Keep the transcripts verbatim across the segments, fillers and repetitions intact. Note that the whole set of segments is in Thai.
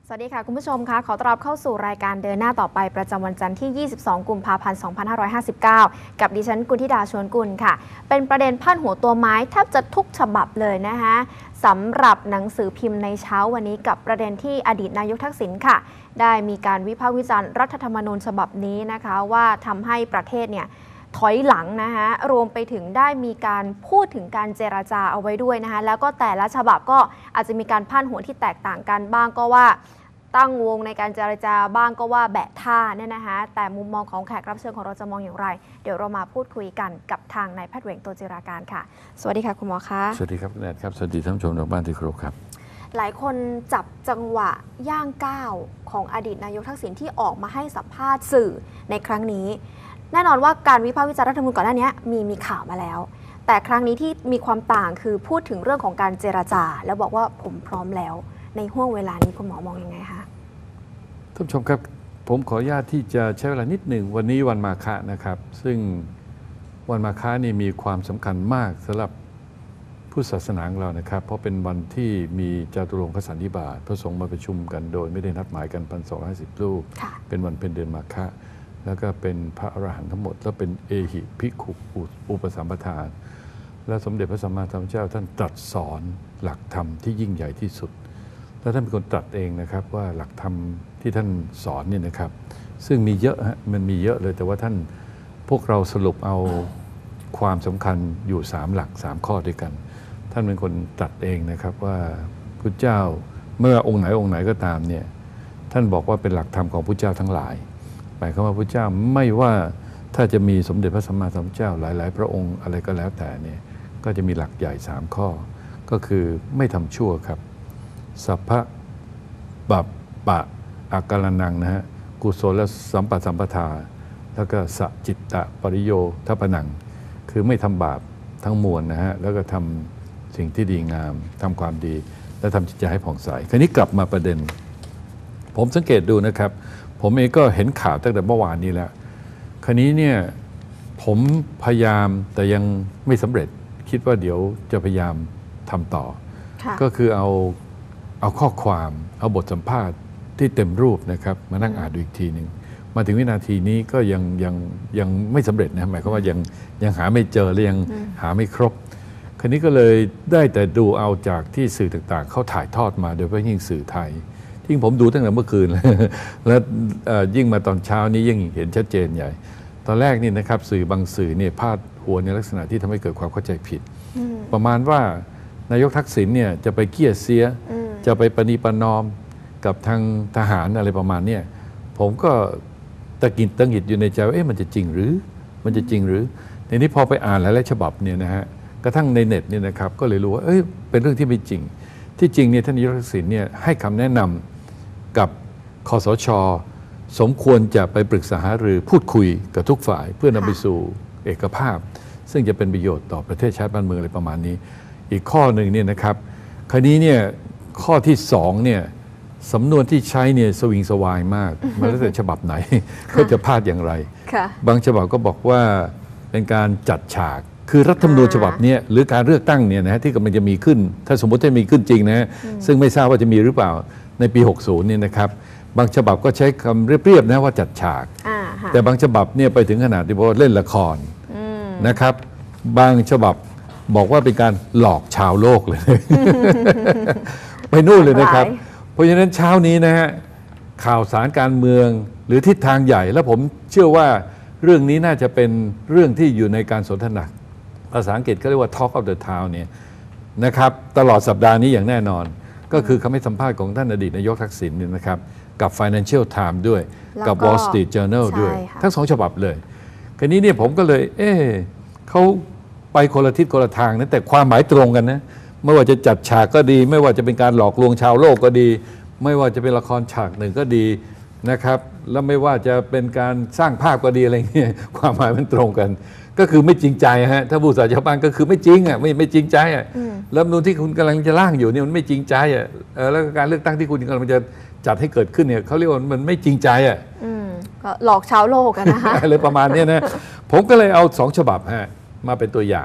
สวัสดีค่ะคุณผู้ชมคะขอต้อนรับเข้าสู่รายการเดินหน้าต่อไปประจำวันจันทร์ที่ ยี่สิบสอง กุมภาพันธ์ สองพันห้าร้อยห้าสิบเก้า กับดิฉันกุลธิดาชวนกุลค่ะเป็นประเด็นพาดหัวตัวไม้แทบจะทุกฉบับเลยนะคะสำหรับหนังสือพิมพ์ในเช้าวันนี้กับประเด็นที่อดีตนายกทักษิณค่ะได้มีการวิพากษ์วิจารณ์รัฐธรรมนูญฉบับนี้นะคะว่าทำให้ประเทศเนี่ยถอยหลังนะคะรวมไปถึงได้มีการพูดถึงการเจรจาเอาไว้ด้วยนะคะแล้วก็แต่ละฉบับก็อาจจะมีการพาดหัวที่แตกต่างกันบ้างก็ว่าตั้งวงในการเจรจาบ้างก็ว่าแบะท่าเนี่ยนะคะแต่มุมมองของแขกรับเชิญของเราจะมองอย่างไรเดี๋ยวเรามาพูดคุยกันกับทางนายแพทย์เหวงโตจิราการค่ะสวัสดีค่ะคุณหมอคะสวัสดีครับแนทครับสวัสดีท่านผู้ชมทางบ้านที่เคารพครับหลายคนจับจังหวะย่างก้าวของอดีตนายกทักษิณที่ออกมาให้สัมภาษณ์สื่อในครั้งนี้แน่นอนว่าการวิพากษ์วิจารณ์รัฐธรรมนูญก่อนหน้านี้มีมีข่าวมาแล้วแต่ครั้งนี้ที่มีความต่างคือพูดถึงเรื่องของการเจรจาแล้วบอกว่าผมพร้อมแล้วในห่วงเวลานี้คุณหมอมองยังไงคะท่านผู้ชมครับผมขออนุญาตที่จะใช้เวลานิดหนึ่งวันนี้วันมาฆะนะครับซึ่งวันมาฆะนี่มีความสำคัญมากสำหรับพุทธศาสนาของเรานะครับเพราะเป็นวันที่มีจาตุรงคสันนิบาตพระสงฆ์มาประชุมกันโดยไม่ได้นัดหมายกันพันสองร้อยห้าสิบรูปเป็นวันเป็นเดือนมาฆะแล้วก็เป็นพระอรหันต์ทั้งหมดแล้วเป็นเอหิภิกขุอุปสัมปทาและสมเด็จพระสัมมาสัมพุทธเจ้าท่านตรัสสอนหลักธรรมที่ยิ่งใหญ่ที่สุดและท่านเป็นคนตรัสเองนะครับว่าหลักธรรมที่ท่านสอนเนี่ยนะครับซึ่งมีเยอะฮะมันมีเยอะเลยแต่ว่าท่านพวกเราสรุปเอาความสำคัญอยู่สามหลักสามข้อด้วยกันท่านเป็นคนตรัสเองนะครับว่าพุทธเจ้าเมื่อองค์ไหนองค์ไหนก็ตามเนี่ยท่านบอกว่าเป็นหลักธรรมของพุทธเจ้าทั้งหลายหมายความว่าพุทธเจ้าไม่ว่าถ้าจะมีสมเด็จพระสัมมาสัมพุทธเจ้าหลายๆพระองค์อะไรก็แล้วแต่เนี่ยก็จะมีหลักใหญ่สามข้อก็คือไม่ทำชั่วครับสัพพะบัปปะอาการนังนะฮะกุศลสัมปสัมปทาแล้วก็สจิตตปริโยทัปนังคือไม่ทำบาปทั้งมวลนะฮะแล้วก็ทำสิ่งที่ดีงามทำความดีและทำจิตใจให้ผ่องใสคราวนี้กลับมาประเด็นผมสังเกตดูนะครับผมเองก็เห็นข่าวตั้งแต่เมื่อวานนี้แล้วคราวนี้เนี่ยผมพยายามแต่ยังไม่สำเร็จคิดว่าเดี๋ยวจะพยายามทำต่อก็คือเอาเอาข้อความเอาบทสัมภาษณ์ที่เต็มรูปนะครับมานั่งอ่านดูอีกทีหนึ่งมาถึงวินาทีนี้ก็ยังยังยังไม่สำเร็จนะหมายความว่ายังยังหาไม่เจอและยังหาไม่ครบคราวนี้ก็เลยได้แต่ดูเอาจากที่สื่อต่างๆเขาถ่ายทอดมาโดยเฉพาะยิ่งสื่อไทยที่ผมดูตั้งแต่เมื่อคืนแล้วยิ่งมาตอนเช้านี้ยิ่งเห็นชัดเจนใหญ่ตอนแรกนี่นะครับสื่อบางสื่อเนี่ยพาดหัวในลักษณะที่ทำให้เกิดความเข้าใจผิดประมาณว่านายกทักษิณเนี่ยจะไปเกี้ยเสียจะไปปณีประนอมกับทางทหารอะไรประมาณนี้ผมก็ตะกินตังหิดอยู่ในใจว่าเอ๊ะมันจะจริงหรือมันจะจริงหรือในนี้พอไปอ่านหลายๆฉบับเนี่ยนะฮะกระทั่งในเน็ตเนี่ยนะครับก็เลยรู้ว่าเอ้ยเป็นเรื่องที่ไม่จริงที่จริงเนี่ยท่านนายกทักษิณเนี่ยให้คำแนะนำกับคสช.สมควรจะไปปรึกษาหารือพูดคุยกับทุกฝ่ายเพื่อนำไปสู่เอกภาพซึ่งจะเป็นประโยชน์ต่อประเทศชาติบ้านเมืองอะไรประมาณนี้อีกข้อหนึ่งเนี่ยนะครับคราวนี้เนี่ยข้อที่สองเนี่ยสำนวนที่ใช้เนี่ยสวิงสวายมากมันแล้วแต่ฉบับไหนเขาจะพาดอย่างไรบางฉบับก็บอกว่าเป็นการจัดฉากคือรัฐธรรมนูญฉบับนี้หรือการเลือกตั้งเนี่ยนะที่กำลังจะมีขึ้นถ้าสมมติจะมีขึ้นจริงนะซึ่งไม่ทราบว่าจะมีหรือเปล่าในปีหกสิบเนี่ยนะครับบางฉบับก็ใช้คำเรียบๆนะว่าจัดฉากแต่บางฉบับเนี่ยไปถึงขนาดที่บอกว่าเล่นละครนะครับบางฉบับบอกว่าเป็นการหลอกชาวโลกเลยไปนู่นเลยนะครับเพราะฉะนั้นเช้านี้นะฮะข่าวสารการเมืองหรือทิศทางใหญ่แล้วผมเชื่อว่าเรื่องนี้น่าจะเป็นเรื่องที่อยู่ในการสนทนาภาษาอังกฤษเขาเรียกว่า Talk of the Town เนี่ยนะครับตลอดสัปดาห์นี้อย่างแน่นอนก็คือคำให้สัมภาษณ์ของท่านอดีตนายกทักษิณเนี่ยนะครับกับ Financial Times ด้วยกับ Wall Street Journal ด้วยทั้งสองฉบับเลยคราวนี้เนี่ยผมก็เลยเอ๊ะเขาไปคนละทิศคนละทางนะแต่ความหมายตรงกันนะไม่ว่าจะจัดฉากก็ดีไม่ว่าจะเป็นการหลอกลวงชาวโลกก็ดีไม่ว่าจะเป็นละครฉากหนึ่งก็ดีนะครับแล้วไม่ว่าจะเป็นการสร้างภาพก็ดีอะไรเงี้ยความหมายมันตรงกันก็คือไม่จริงใจฮะถ้าผู้สาชาวบ้านก็คือไม่จริงอ่ะไม่ไม่จริงใจอ่ะรัฐธรรมนูญที่คุณกำลังจะร่างอยู่เนี่ยมันไม่จริงใจอ่ะแล้วการเลือกตั้งที่คุณกำลังจะจัดให้เกิดขึ้นเนี่ยเขาเรียกว่ามันไม่จริงใจอ่ะก็หลอกชาวโลกกันนะคะอะไรประมาณนี้นะผมก็เลยเอาสองฉบับฮะมาเป็นตัวอย่าง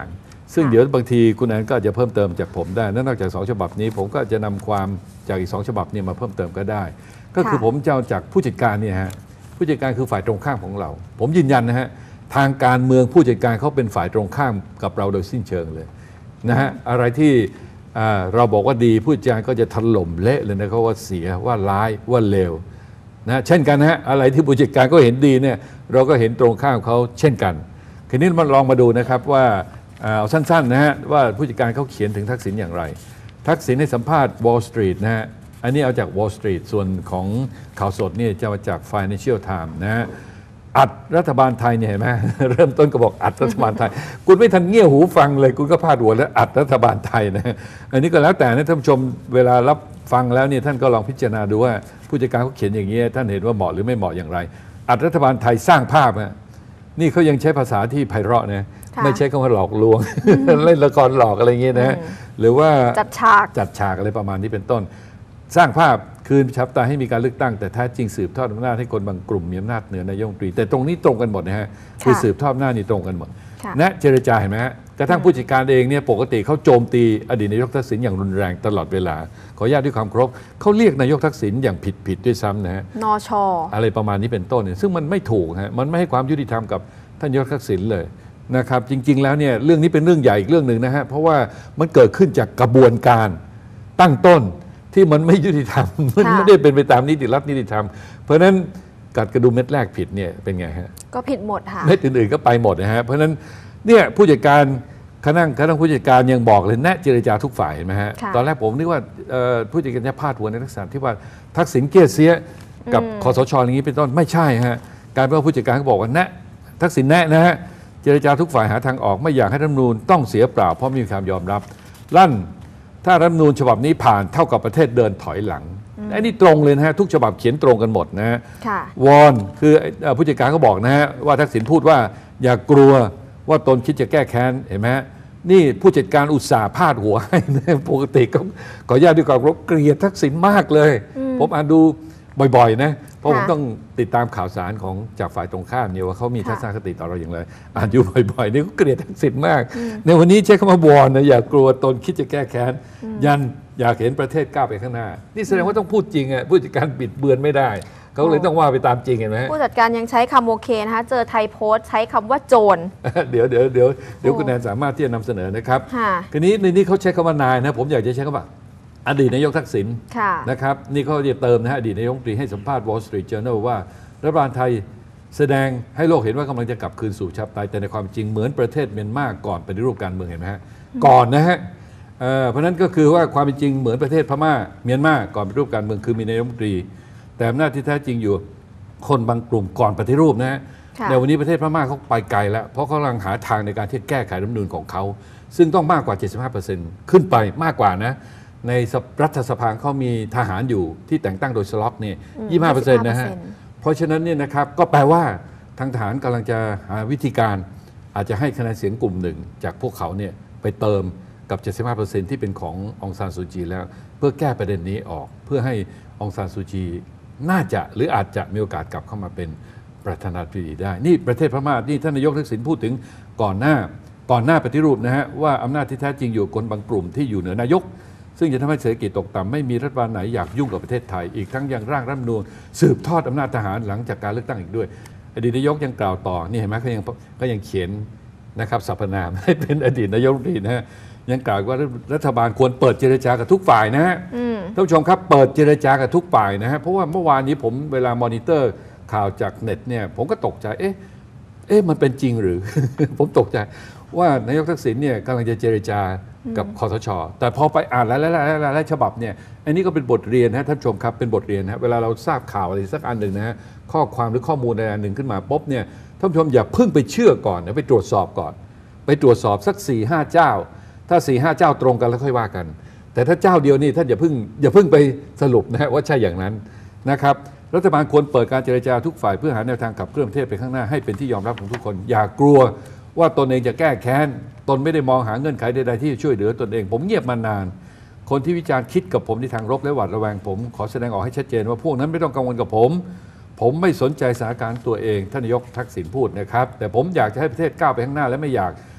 ซึ่งเดี๋ยวบางทีคุณแอนก็อาจจะเพิ่มเติมจากผมได้นอกจากสองฉบับนี้ผมก็จะนำความจากอีกสองฉบับนี้มาเพิ่มเติมก็ได้ ก็คือผมจะเอาจากผู้จัดการเนี่ยฮะผู้จัดการคือฝ่ายตรงข้ามของเรา ผมยืนยันนะฮะทางการเมืองผู้จัดการเขาเป็นฝ่ายตรงข้ามกับเราโดยสิ้นเชิงเลยนะฮะอะไรที่เราบอกว่าดีผู้จัดการก็จะถล่มเละเลยนะครับว่าเสียว่าร้ายว่าเลวนะเช่นกันนะฮะอะไรที่ผู้จัดการก็เห็นดีเนี่ยเราก็เห็นตรงข้ามเขาเช่นกันทีนี้มันลองมาดูนะครับว่าเอาสั้นๆนะฮะว่าผู้จัดการเขาเขียนถึงทักษิณอย่างไรทักษิณให้สัมภาษณ์ Wall Street นะฮะอันนี้เอาจาก Wall Street ส่วนของข่าวสดนี่จะมาจาก Financial Times นะฮะอัดรัฐบาลไทยเนี่ยเห็นไหม เริ่มต้นก็บอกอัดรัฐบาลไทย คุณไม่ทันเงี่ยหูฟังเลยคุณก็พาดหัวแล้วอัดรัฐบาลไทยนะอันนี้ก็แล้วแต่นะท่านผู้ชมเวลารับฟังแล้วเนี่ยท่านก็ลองพิจารณาดูว่าผู้จัดการเขาเขียนอย่างนี้ท่านเห็นว่าเหมาะหรือไม่เหมาะอย่างไรอัดรัฐบาลไทยสร้างภาพนะนี่เขายังใช้ภาษาที่ไพเราะนะไม่ใช่คำว่าหลอกลวง เล่นละครหลอกอะไรเงี้ยนะหรือว่าจัดฉากจัดฉากอะไรประมาณนี้เป็นต้นสร้างภาพคืนประชาธิปไตยให้มีการเลือกตั้งแต่แท้จริงสืบทอดอำนาจให้คนบางกลุ่มมีอำนาจเหนือนายกรัฐมนตรีแต่ตรงนี้ตรงกันหมดนะฮะคือสืบทอดอำนาจนี่ตรงกันหมดนะเจรจาเห็นไหมฮะกระทั่งผู้จัดการเองเนี่ยปกติเขาโจมตีอดีตนายกทักษิณอย่างรุนแรงตลอดเวลาขออนุญาตด้วยความเคารพเขาเรียกนายกทักษิณอย่างผิดผิดด้วยซ้ำนะฮะนช. อะไรประมาณนี้เป็นต้นเนี่ยซึ่งมันไม่ถูกฮะมันไม่ให้ความยุติธรรมกับท่านนายกทักษิณเลยนะครับจริงๆแล้วเนี่ยเรื่องนี้เป็นเรื่องใหญ่อีกเรื่องหนึ่งนะฮะเพราะว่ามันเกิดขึ้นจากกระบวนการตั้งต้นที่มันไม่ยุติธรรมมันไม่ได้เป็นไปตามนิติรัฐนิติธรรมเพราะฉะนั้นกัดกระดุมเม็ดแรกผิดเนี่ยเป็นไงฮะก็ผิดหมดค่ะเม็ดอื่นๆก็ไปหมดนะฮะเพราะฉะนั้นเนี่ยผู้จัดการคณะคณะผู้จัดการยังบอกเลยแนะเจรจาทุกฝ่ายเห็นไหมฮะตอนแรกผมนึกว่าผู้จัดการจะพาดหัวในลักษณะที่ว่าทักษิณเกียรติเสียกับคสชอย่างนี้เป็นต้นไม่ใช่ฮะการเป็นผู้จัดการเขาบอกว่าแนะทักษิณแนะนะฮะเจรจาทุกฝ่ายหาทางออกไม่อยากให้รัฐธรรมนูญต้องเสียเปล่าเพราะไม่มีความยอมรับลั่นถ้ารัฐธรรมนูญฉบับนี้ผ่านเท่ากับประเทศเดินถอยหลังอันนี้ตรงเลยนะฮะทุกฉบับเขียนตรงกันหมดนะฮะวอนคือผู้จัดการเขาบอกนะฮะว่าทักษิณพูดว่าอย่ากลัวว่าตนคิดจะแก้แค้นเห็นไหมนี่ผู้จัดการอุตส่าห์พาดหัวให้ปกติก็ขออนุญาตด้วยความเกลียดทักษิณมากเลยผมอ่านดูบ่อยๆนะเพราะผมต้องติดตามข่าวสารของจากฝ่ายตรงข้ามเนี่ยว่าเขามีทัศนคติต่อเราอย่างไรอ่านอยู่บ่อยๆนี่ก็เกลียดทักษิณมากในวันนี้ใช้คำว่าวอนนะอย่ากลัวตนคิดจะแก้แค้นยันอยากเห็นประเทศก้าวไปข้างหน้านี่แสดงว่าต้องพูดจริงอ่ะผู้จัดการบิดเบือนไม่ได้เขาเลยต้องว่าไปตามจริงเห็นไหมผู้จัดการยังใช้คำโอเคนะคะเจอไทยโพสต์ใช้คำว่าโจรเดี๋ยวเดี๋ยวเดี๋ยวเดี๋ยวคุณแนนสามารถที่จะนำเสนอนะครับทีนี้ในนี้เขาใช้คำว่านายนะผมอยากจะใช้คำว่าอดีตนายกทักษิณนะครับนี่เขาจะเติมนะฮะอดีตนายกรัฐมนตรีให้สัมภาษณ์ Wall Street Journal ว่ารัฐบาลไทยแสดงให้โลกเห็นว่ากำลังจะกลับคืนสู่ประชาธิปไตยแต่ในความจริงเหมือนประเทศเมียนมาก่อนปฏิรูปการเมืองเห็นไหมฮะก่อนนะฮะเพราะนั้นก็คือว่าความเป็นจริงเหมือนประเทศพม่าเมียนมาก่อนปฏิรูปการเมืองคือมีนายกรัฐมนตรีแต่อำนาจที่แท้จริงอยู่คนบางกลุ่มก่อนปฏิรูปนะฮะในวันนี้ประเทศพม่าเขาไปไกลแล้วเพราะเขากำลังหาทางในการที่แก้ไขรัฐธรรมนูญของเขาซึ่งต้องมากกว่า เจ็ดสิบห้าเปอร์เซ็นต์ ขึ้นไปมากกว่านะในรัฐสภาเขามีทหารอยู่ที่แต่งตั้งโดยสล็อกเนี่ย ยี่สิบห้าเปอร์เซ็นต์ นะฮะเพราะฉะนั้นเนี่ยนะครับก็แปลว่าทางทหารกำลังจะหาวิธีการอาจจะให้คะแนนเสียงกลุ่มหนึ่งจากพวกเขาเนี่ยไปเติมกับ เจ็ดสิบห้าเปอร์เซ็นต์ ที่เป็นขององซานซูจีแล้วเพื่อแก้ประเด็นนี้ออกเพื่อให้องซานซูจีน่าจะหรืออาจจะมีโอกาสกลับเข้ามาเป็นประธานาธิบดีได้นี่ประเทศพม่านี่ท่านนายกทักษิณพูดถึงก่อนหน้าก่อนหน้าปฏิรูปนะฮะว่าอำนาจที่แท้จริงอยู่คนบางกลุ่มที่อยู่เหนือนายกซึ่งจะทำให้เศรษฐกิจตกต่ำไม่มีรัฐบาลไหนอยากยุ่งกับประเทศไทยอีกทั้งยังร่างรัฐธรรมนูญสืบทอดอำนาจทหารหลังจากการเลือกตั้งอีกด้วยอดีตนายกยังกล่าวต่อนี่เห็นไหมเขายังก็ยังเขียนนะครับสรรพนามให้เป็นอดีตนายกรัฐมนตรีนะฮะยังกล่าวว่ารัฐบาลควรเปิดเจรจากับทุกฝ่ายนะฮะท่านผู้ชมครับเปิดเจรจากับทุกฝ่ายนะฮะเพราะว่าเมื่อวานนี้ผมเวลามอนิเตอร์ข่าวจากเน็ตเนี่ยผมก็ตกใจเอ๊ะเอ๊ะมันเป็นจริงหรือ ผมตกใจว่านายกทักษิณเนี่ยกำลังจะเจรจากับคสช.แต่พอไปอ่านหลายๆฉบับเนี่ยอันนี้ก็เป็นบทเรียนนะท่านผู้ชมครับเป็นบทเรียนนะเวลาเราทราบข่าวอะไรสักอันหนึ่งนะฮะข้อความหรือข้อมูลอะไรอันหนึ่งขึ้นมาปุ๊บเนี่ยท่านผู้ชมอย่าเพิ่งไปเชื่อก่อนนะไปตรวจสอบก่อนไปตรวจสอบสัก สี่ห้า เจ้าถ้า สี่ห้า เจ้าตรงกันแล้วค่อยว่ากันแต่ถ้าเจ้าเดียวนี่ท่านอย่าเพิ่งอย่าเพิ่งไปสรุปนะฮะว่าใช่อย่างนั้นนะครับรัฐบาลควรเปิดการเจรจาทุกฝ่ายเพื่อหาแนวทางขับเคลื่อนประเทศไปข้างหน้าให้เป็นที่ยอมรับของทุกคนอย่ากลัวว่าตนเองจะแก้แค้นตนไม่ได้มองหาเงื่อนไขใดๆที่จะช่วยเหลือตนเองผมเงียบมานานคนที่วิจารณ์คิดกับผมในทางลบและหวาดระแวงผมขอแสดงออกให้ชัดเจนว่าพวกนั้นไม่ต้องกังวลกับผมผมไม่สนใจสถานการณ์ตัวเองท่านนายกทักษิณพูดนะครับแต่ผมอยากจะให้ประเทศก้าวไปข้างหน้าและไม่อยาก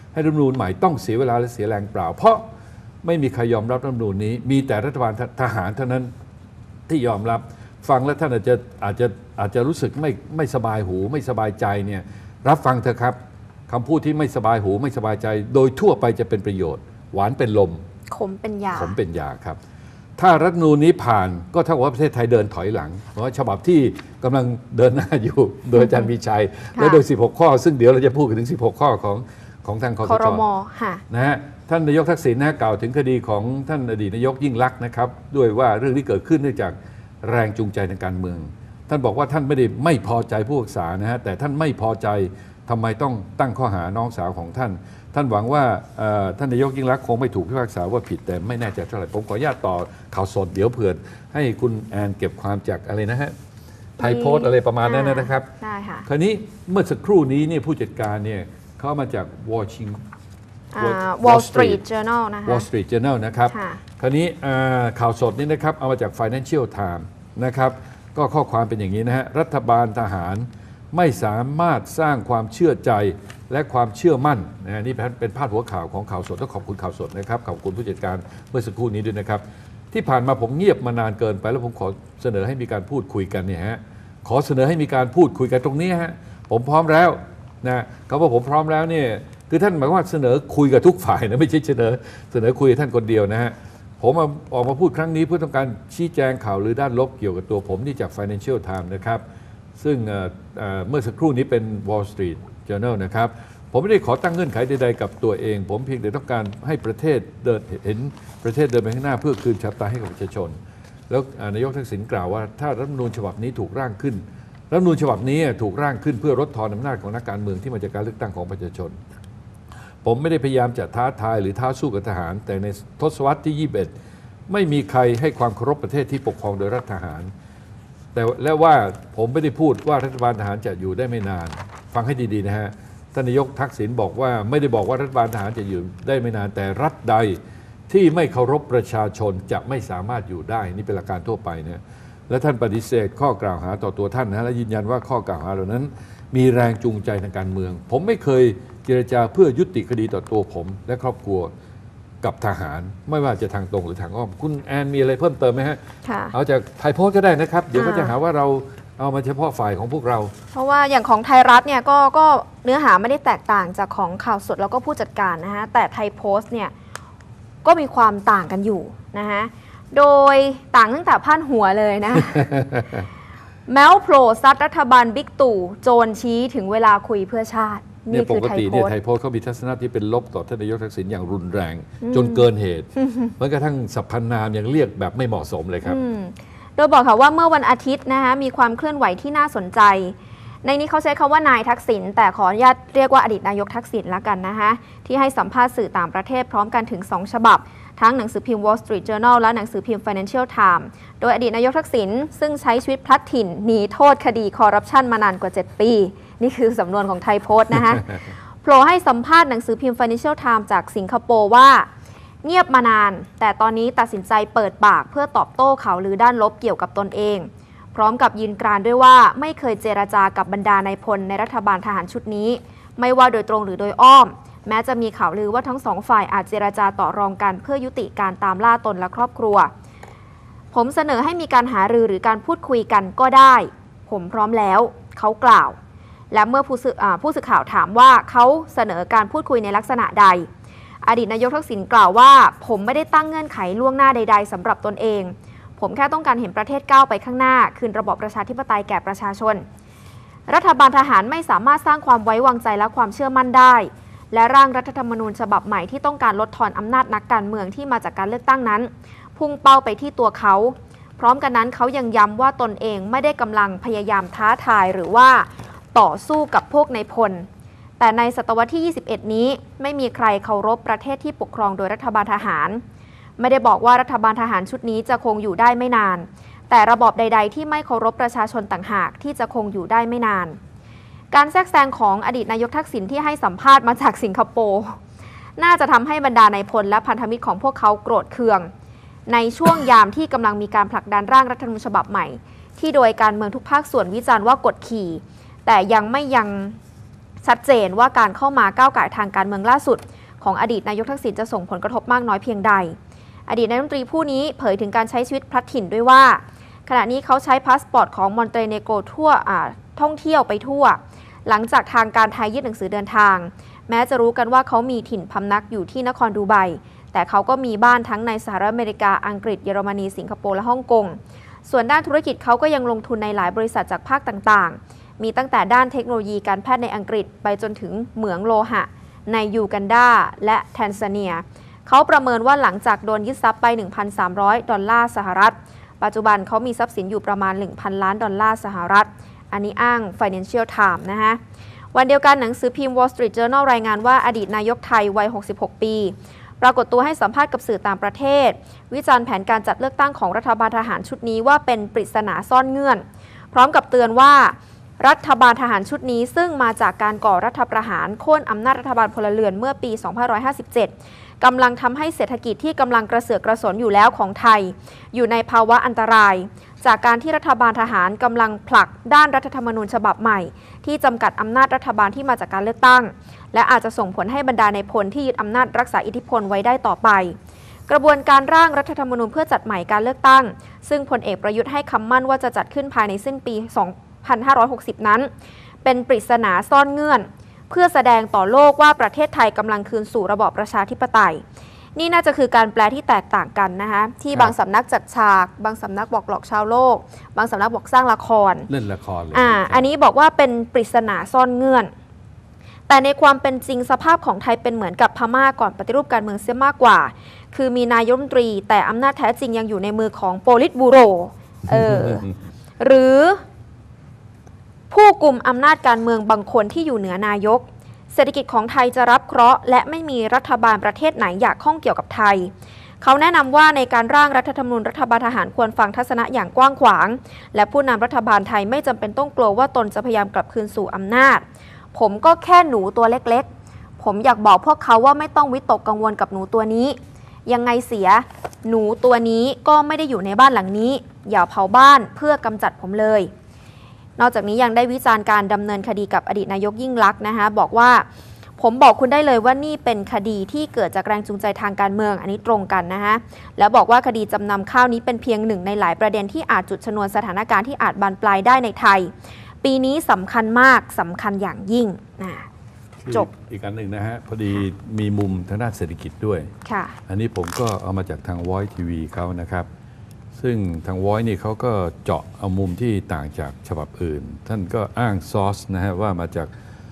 ให้รัฐธรรมนูญใหม่ต้องเสียเวลาและเสียแรงเปล่าเพราะไม่มีใครยอมรับรัฐธรรมนูญนี้มีแต่รัฐบาลทหารเท่านั้นที่ยอมรับฟังแล้วท่านอาจจะอาจจะอาจจะรู้สึกไม่ไม่สบายหูไม่สบายใจเนี่ยรับฟังเถอะครับคำพูดที่ไม่สบายหูไม่สบายใจโดยทั่วไปจะเป็นประโยชน์หวานเป็นลมขมเป็นยาขมเป็นยาครับถ้ารัฐธรรมนูญนี้ผ่านก็เท่ากับว่าประเทศไทยเดินถอยหลังเพราะฉบับที่กำลังเดินหน้าอยู่โดยอาจารย์มีชัยและโดยสิบหกข้อซึ่งเดี๋ยวเราจะพูดถึงสิบหกข้อของของทางคสช.นะฮะท่านนายกทักษิณนะกล่าวถึงคดีของท่านอดีตนายกยิ่งลักษณ์นะครับด้วยว่าเรื่องที่เกิดขึ้นเนื่องจากแรงจูงใจในการเมืองท่านบอกว่าท่านไม่ได้ไม่พอใจผู้พิพากษานะฮะแต่ท่านไม่พอใจทำไมต้องตั้งข้อหาน้องสาวของท่านท่านหวังว่าท่านนายกยิ่งลักษณ์คงไม่ถูกพิพากษาว่าผิดแต่ไม่แน่ใจเท่าไหร่ผมขออนุญาตต่อข่าวสดเดี๋ยวเผื่อให้คุณแอนเก็บความจากอะไรนะฮะไทยโพสต์อะไรประมาณนั้นนะครับได้ค่ะคราวนี้เมื่อสักครู่นี้เนี่ยผู้จัดการเนี่ยเขามาจาก Washington Wall Street Journal นะคะ Wall Street Journal นะครับคราวนี้ข่าวสดนี้นะครับเอามาจาก Financial Times นะครับก็ข้อความเป็นอย่างนี้นะฮะรัฐบาลทหารไม่สามารถสร้างความเชื่อใจและความเชื่อมั่นนะนี่เป็นพาดหัวข่าวของข่าวสดต้องขอบคุณข่าวสดนะครับขอบคุณผู้จัดการเมื่อสักครู่นี้ด้วยนะครับที่ผ่านมาผมเงียบมานานเกินไปแล้วผมขอเสนอให้มีการพูดคุยกันเนี่ยฮะขอเสนอให้มีการพูดคุยกันตรงนี้ฮะผมพร้อมแล้วนะคำว่าผมพร้อมแล้วเนี่ยคือท่านหมายว่าเสนอคุยกับทุกฝ่ายนะไม่ใช่เสนอเสนอคุยกับท่านคนเดียวนะฮะผมออกมาพูดครั้งนี้เพื่อต้องการชี้แจงข่าวหรือด้านลบเกี่ยวกับตัวผมนี่จาก Financial Times นะครับซึ่งเมื่อสักครู่นี้เป็น Wall Street Journal นะครับผมไม่ได้ขอตั้งเงื่อนไขใดๆกับตัวเองผมเพียงแต่ต้องการให้ประเทศเดินเห็นประเทศเดินไปข้างหน้าเพื่อคืนชะตาให้กับประชาชนแล้วนายกทักษิณกล่าวว่าถ้ารัฐธรรมนูญฉบับนี้ถูกร่างขึ้นรัฐธรรมนูญฉบับนี้ถูกร่างขึ้นเพื่อลดทอนอำนาจของนักการเมืองที่มาจากการเลือกตั้งของประชาชนผมไม่ได้พยายามจะท้าทายหรือท้าสู้กับทหารแต่ในทศวรรษที่ยี่สิบเอ็ดไม่มีใครให้ความเคารพประเทศที่ปกครองโดยรัฐทหารแต่และว่าผมไม่ได้พูดว่ารัฐบาลทหารจะอยู่ได้ไม่นานฟังให้ดีๆนะฮะท่านนายกทักษิณบอกว่าไม่ได้บอกว่ารัฐบาลทหารจะอยู่ได้ไม่นานแต่รัฐใดที่ไม่เคารพประชาชนจะไม่สามารถอยู่ได้นี่เป็นหลักการทั่วไปนะและท่านปฏิเสธข้อกล่าวหาต่อตัวท่านนะและยืนยันว่าข้อกล่าวหาเหล่านั้นมีแรงจูงใจทางการเมืองผมไม่เคยเจรจาเพื่อยุติคดีต่อตัวผมและครอบครัวกับทหารไม่ว่าจะทางตรงหรือทางอ้อมคุณแอนมีอะไรเพิ่มเติมไหมฮะเอาจากไทยโพสต์ก็ได้นะครับเดี๋ยวก็จะหาว่าเราเอามาเฉพาะฝ่ายของพวกเราเพราะว่าอย่างของไทยรัฐเนี่ยก็ก็เนื้อหาไม่ได้แตกต่างจากของข่าวสดแล้วก็ผู้จัดการนะฮะแต่ไทยโพสต์เนี่ยก็มีความต่างกันอยู่นะฮะโดยต่างตั้งแต่พาดหัวเลยนะ แมวโผล่ซัดรัฐบาลบิ๊กตู่โจรชี้ถึงเวลาคุยเพื่อชาตินี่คือไทยโพสต์ไทยโพสต์เขามีทัศนะที่เป็นลบต่อท่านนายกทักษิณอย่างรุนแรงจนเกินเหตุแม้กระทั่งสรรพนามยังเรียกแบบไม่เหมาะสมเลยครับโดยบอกค่ะว่าเมื่อวันอาทิตย์นะคะมีความเคลื่อนไหวที่น่าสนใจในนี้เขาใช้คำว่านายทักษิณแต่ขออนุญาตเรียกว่าอดีตนายกทักษิณละกันนะคะที่ให้สัมภาษณ์สื่อต่างประเทศพร้อมกันถึงสองฉบับทั้งหนังสือพิมพ์ Wall Street Journal และหนังสือพิมพ์ Financial Times โดยอดีตนายกทักษิณซึ่งใช้ชีวิตพลัดถิ่นหนีโทษคดีคอร์รัปชันมานานกว่าเจ็ดปีนี่คือสำนวนของไทยโพสต์นะคะ โผล่ให้สัมภาษณ์หนังสือพิมพ์ Financial Times จากสิงคโปร์ว่าเงียบมานานแต่ตอนนี้ตัดสินใจเปิดปากเพื่อตอบโต้ข่าวลือด้านลบเกี่ยวกับตนเองพร้อมกับยืนกรานด้วยว่าไม่เคยเจรจากับบรรดานายพลในรัฐบาลทหารชุดนี้ไม่ว่าโดยตรงหรือโดยอ้อมแม้จะมีข่าวลือว่าทั้งสองฝ่ายอาจเจรจาต่อรองกันเพื่อยุติการตามล่าตนและครอบครัวผมเสนอให้มีการหารือหรือการพูดคุยกันก็ได้ผมพร้อมแล้วเขากล่าวและเมื่อผู้สื่อผู้สื่อข่าวถามว่าเขาเสนอการพูดคุยในลักษณะใดอดีตนายกทักษิณกล่าวว่าผมไม่ได้ตั้งเงื่อนไขล่วงหน้าใดๆสำหรับตนเองผมแค่ต้องการเห็นประเทศก้าวไปข้างหน้าคืนระบอบประชาธิปไตยแก่ประชาชนรัฐบาลทหารไม่สามารถสร้างความไว้วางใจและความเชื่อมั่นได้และร่างรัฐธรรมนูญฉบับใหม่ที่ต้องการลดทอนอำนาจนักการเมืองที่มาจากการเลือกตั้งนั้นพุ่งเป้าไปที่ตัวเขาพร้อมกันนั้นเขายังย้ำว่าตนเองไม่ได้กำลังพยายามท้าทายหรือว่าต่อสู้กับพวกนายพลแต่ในศตวรรษที่ยี่สิบเอ็ดนี้ไม่มีใครเคารพประเทศที่ปกครองโดยรัฐบาลทหารไม่ได้บอกว่ารัฐบาลทหารชุดนี้จะคงอยู่ได้ไม่นานแต่ระบอบใดๆที่ไม่เคารพประชาชนต่างหากที่จะคงอยู่ได้ไม่นานการแทรกแซงของอดีตนายกทักษิณที่ให้สัมภาษณ์มาจากสิงคโปร์น่าจะทำให้บรรดานายพลและพันธมิตรของพวกเขาโกรธเคืองในช่วงยามที่กำลังมีการผลักดันร่างรัฐธรรมนูญฉบับใหม่ที่โดยการเมืองทุกภาคส่วนวิจารณ์ว่ากดขี่แต่ยังไม่ยังชัดเจนว่าการเข้ามาก้าวไก่ทางการเมืองล่าสุดของอดีตนายกทักษิณจะส่งผลกระทบมากน้อยเพียงใดอดีตนายกรัฐมนตรีผู้นี้เผยถึงการใช้ชีวิตพลัดถิ่นด้วยว่าขณะนี้เขาใช้พาสปอร์ตของมอนเตเนโกรทั่วท่องเที่ยวไปทั่วหลังจากทางการไทยยื่นหนังสือเดินทางแม้จะรู้กันว่าเขามีถิ่นพำนักอยู่ที่นครดูไบแต่เขาก็มีบ้านทั้งในสหรัฐอเมริกาอังกฤษเยอรมนีสิงคโปร์และฮ่องกงส่วนด้านธุรกิจเขาก็ยังลงทุนในหลายบริษัทจากภาคต่างๆมีตั้งแต่ด้านเทคโนโลยีการแพทย์ในอังกฤษไปจนถึงเหมืองโลหะในยูกันดาและแทนซาเนียเขาประเมินว่าหลังจากโดนยึดทรัพย์ไป หนึ่งพันสามร้อย ดอลลาร์สหรัฐปัจจุบันเขามีทรัพย์สินอยู่ประมาณ หนึ่งพัน ล้านดอลลาร์สหรัฐอันนี้อ้าง Financial Times นะฮะวันเดียวกันหนังสือพิมพ์ Wall Street Journal รายงานว่าอดีตนายกไทยวัย หกสิบหก ปีปรากฏตัวให้สัมภาษณ์กับสื่อต่างประเทศวิจารณ์แผนการจัดเลือกตั้งของรัฐบาลทหารชุดนี้ว่าเป็นปริศนาซ่อนเงื่อนพร้อมกับเตือนว่ารัฐบาลทหารชุดนี้ซึ่งมาจากการก่อรัฐประหารโค่นอำนาจรัฐบาลพลเรือนเมื่อปี สองพันห้าร้อยห้าสิบเจ็ด กำลังทำให้เศรษฐกิจที่กำลังกระเสือกกระสนอยู่แล้วของไทยอยู่ในภาวะอันตรายจากการที่รัฐบาลทหารกำลังผลักด้านรัฐธรรมนูญฉบับใหม่ที่จำกัดอำนาจรัฐบาลที่มาจากการเลือกตั้งและอาจจะส่งผลให้บรรดาในพลที่ยึดอำนาจรักษาอิทธิพลไว้ได้ต่อไปกระบวนการร่างรัฐธรรมนูญเพื่อจัดใหม่การเลือกตั้งซึ่งพลเอกประยุทธ์ให้คำมั่นว่าจะจัดขึ้นภายในสิ้นปี สองพันห้าร้อยหกสิบ นั้นเป็นปริศนาซ่อนเงื่อนเพื่อแสดงต่อโลกว่าประเทศไทยกำลังคืนสู่ระบอบประชาธิปไตยนี่น่าจะคือการแปลที่แตกต่างกันนะคะที่บางสำนักจัดฉากบางสำนักบอกหลอกชาวโลกบางสำนักบอกสร้างละครเล่นละครเลยอ่าอันนี้บอกว่าเป็นปริศนาซ่อนเงื่อนแต่ในความเป็นจริงสภาพของไทยเป็นเหมือนกับพม่าก่อนปฏิรูปการเมืองเสียมากกว่าคือมีนายกรัฐมนตรีแต่อำนาจแท้จริงยังอยู่ในมือของโปลิตบูโรเออ หรือผู้กุมอำนาจการเมืองบางคนที่อยู่เหนือนายกเศรษฐกิจของไทยจะรับเคราะห์และไม่มีรัฐบาลประเทศไหนอยากข้องเกี่ยวกับไทยเขาแนะนำว่าในการร่างรัฐธรรมนูญรัฐบาลทหารควรฟังทัศนะอย่างกว้างขวางและผู้นำรัฐบาลไทยไม่จำเป็นต้องกลัวว่าตนจะพยายามกลับคืนสู่อำนาจผมก็แค่หนูตัวเล็กๆผมอยากบอกพวกเขาว่าไม่ต้องวิตกกังวลกับหนูตัวนี้ยังไงเสียหนูตัวนี้ก็ไม่ได้อยู่ในบ้านหลังนี้อย่าเผาบ้านเพื่อกำจัดผมเลยนอกจากนี้ยังได้วิจารณ์การดำเนินคดีกับอดีตนายกยิ่งลักษณ์นะคะบอกว่าผมบอกคุณได้เลยว่านี่เป็นคดีที่เกิดจากแรงจูงใจทางการเมืองอันนี้ตรงกันนะคะแล้วบอกว่าคดีจำนำข้าวนี้เป็นเพียงหนึ่งในหลายประเด็นที่อาจจุดชนวนสถานการณ์ที่อาจบานปลายได้ในไทยปีนี้สำคัญมากสำคัญอย่างยิ่งนะจบอีกอันหนึ่งนะฮะพอดีมีมุมทางด้านเศรษฐกิจด้วยค่ะอันนี้ผมก็เอามาจากทาง Voice ที วี เขานะครับซึ่งทาง Voice นี่เขาก็เจาะเอามุมที่ต่างจากฉบับอื่นท่านก็อ้างซอสนะฮะว่ามาจาก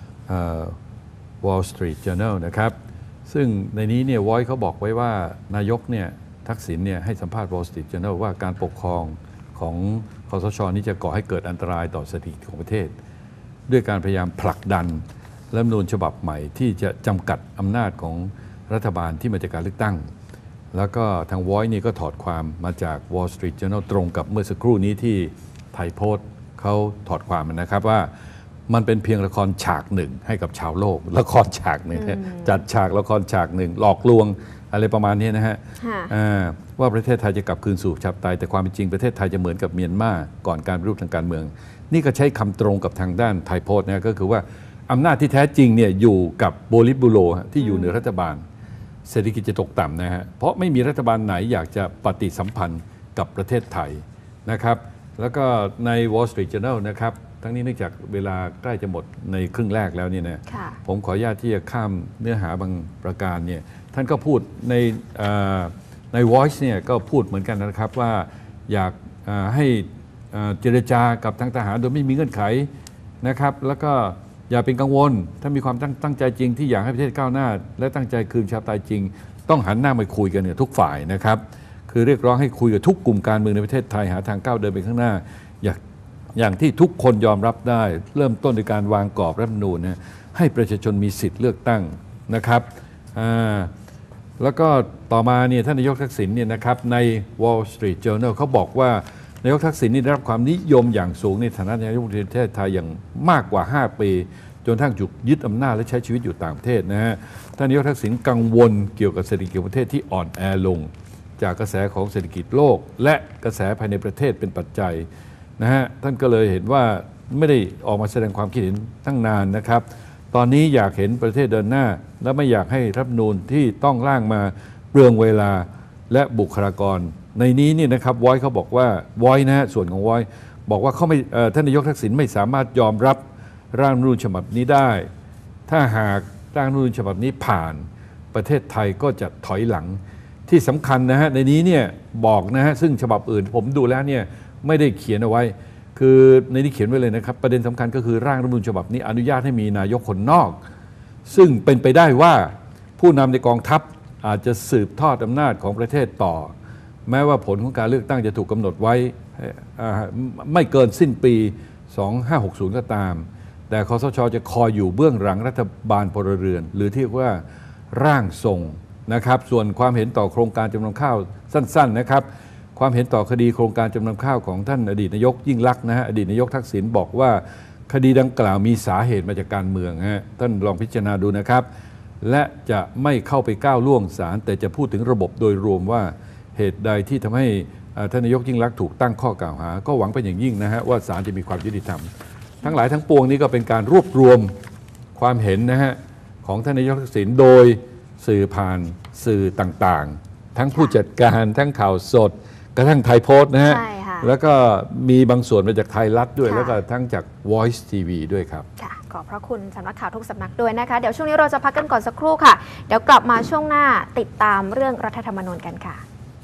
Wall Street Journal นะครับซึ่งในนี้เนี่ย Voice เขาบอกไว้ว่านายกเนี่ยทักษิณเนี่ยให้สัมภาษณ์ Wall Street Journal ว่าการปกครองของคสช.นี้จะก่อให้เกิดอันตรายต่อเศรษฐกิจของประเทศด้วยการพยายามผลักดันรัฐธรรมนูญฉบับใหม่ที่จะจำกัดอำนาจของรัฐบาลที่มาจากการเลือกตั้งแล้วก็ทาง Voice นี่ก็ถอดความมาจาก Wall Street Journal ตรงกับเมื่อสักครู่นี้ที่ไทยโพสต์เขาถอดความนะครับว่ามันเป็นเพียงละครฉากหนึ่งให้กับชาวโลกละครฉากหนึ่งจัดฉากละครฉากหนึ่งหลอกลวงอะไรประมาณนี้นะฮะว่าประเทศไทยจะกลับคืนสู่ประชาธิปไตยแต่ความเป็นจริงประเทศไทยจะเหมือนกับเมียนมาก่อนการปฏิรูปทางการเมืองนี่ก็ใช้คำตรงกับทางด้านไทยโพสต์นะก็คือว่าอำนาจที่แท้จริงเนี่ยอยู่กับโบลิตบูโรที่อยู่เหนือรัฐบาลเศรษฐกิจจะตกต่ำนะฮะเพราะไม่มีรัฐบาลไหนอยากจะปฏิสัมพันธ์กับประเทศไทยนะครับแล้วก็ใน Wall Street Journal นะครับทั้งนี้เนื่องจากเวลาใกล้จะหมดในครึ่งแรกแล้วเนี่ยนะผมขออนุญาตที่จะข้ามเนื้อหาบางประการเนี่ยท่านก็พูดในใน Voice เนี่ยก็พูดเหมือนกันนะครับว่าอยากให้เจรจากับทางทหารโดยไม่มีเงื่อนไขนะครับแล้วก็อย่าเป็นกังวลถ้ามีความตั้งตั้งใจจริงที่อยากให้ประเทศก้าวหน้าและตั้งใจคืนประชาธิปไตยจริงต้องหันหน้ามาคุยกันเนี่ยทุกฝ่ายนะครับคือเรียกร้องให้คุยกับทุกกลุ่มการเมืองในประเทศไทยหาทางก้าวเดินไปข้างหน้าอย่างอย่างที่ทุกคนยอมรับได้เริ่มต้นในการวางกรอบรัฐธรรมนูญนะให้ประชาชนมีสิทธิ์เลือกตั้งนะครับแล้วก็ต่อมาเนี่ยท่านนายกทักษิณเนี่ยนะครับใน Wall Street Journal เขาบอกว่านายกทักษิณนี่ได้รับความนิยมอย่างสูงในฐานะนายกประเทศไทยอย่างมากกว่าห้าปีจนทั้งถูกยึดอำนาจและใช้ชีวิตอยู่ต่างประเทศนะฮะท่านนายกทักษิณกังวลเกี่ยวกับเศรษฐกิจประเทศที่อ่อนแอลงจากกระแสของเศรษฐกิจโลกและกระแสภายในประเทศเป็นปัจจัยนะฮะท่านก็เลยเห็นว่าไม่ได้ออกมาแสดงความคิดเห็นตั้งนานนะครับตอนนี้อยากเห็นประเทศเดินหน้าและไม่อยากให้รัฐธรรมนูญที่ต้องร่างมาเปลืองเวลาและบุคลากรในนี้นี่นะครับวอยเขาบอกว่าวอยนะฮะส่วนของวอยบอกว่าเขาไม่ท่านนายกทักษิณไม่สามารถยอมรับร่างรัฐธรรมนูญฉบับนี้ได้ถ้าหากร่างรัฐธรรมนูญฉบับนี้ผ่านประเทศไทยก็จะถอยหลังที่สำคัญนะฮะในนี้เนี่ยบอกนะฮะซึ่งฉบับอื่นผมดูแล้วเนี่ยไม่ได้เขียนเอาไว้คือในนี้เขียนไว้เลยนะครับประเด็นสำคัญก็คือร่างรัฐธรรมนูญฉบับนี้อนุญาตให้มีนายกคนนอกซึ่งเป็นไปได้ว่าผู้นำในกองทัพอาจจะสืบทอดอำนาจของประเทศต่อแม้ว่าผลของการเลือกตั้งจะถูกกำหนดไว้ไม่เกินสิ้นปีสองพันห้าร้อยหกสิบก็ตามแต่คสช.จะคอยอยู่เบื้องหลังรัฐบาลพลเรือนหรือที่เรียกว่าร่างทรงนะครับส่วนความเห็นต่อโครงการจำนำข้าวสั้นๆนะครับความเห็นต่อคดีโครงการจำนำข้าวของท่านอดีตนายกยิ่งลักษณ์นะฮะอดีตนายกทักษิณบอกว่าคดีดังกล่าวมีสาเหตุมาจากการเมืองฮะท่านลองพิจารณาดูนะครับและจะไม่เข้าไปก้าวล่วงศาลแต่จะพูดถึงระบบโดยรวมว่าเหตุใดที่ทำให้ท่านนายกยิ่งลักษณ์ถูกตั้งข้อกล่าวหาก็หวังเป็นอย่างยิ่งนะฮะว่าศาลจะมีความยุติธรรมทั้งหลายทั้งปวงนี้ก็เป็นการรวบรวมความเห็นนะฮะของท่านนายกทักษิณโดยสื่อผ่านสื่อต่างๆทั้งผู้จัดการทั้งข่าวสดกระทั่งไทยโพสต์นะฮะแล้วก็มีบางส่วนมาจากไทยรัฐด้วยแล้วก็ทั้งจาก Voice ที วี ด้วยครับค่ะขอบพระคุณสำนักข่าวทุกสำนักด้วยนะคะเดี๋ยวช่วงนี้เราจะพักกันก่อนสักครู่ค่ะเดี๋ยวกลับมาช่วงหน้าติดตามเรื่องรัฐธรรมนูญกันค่ะ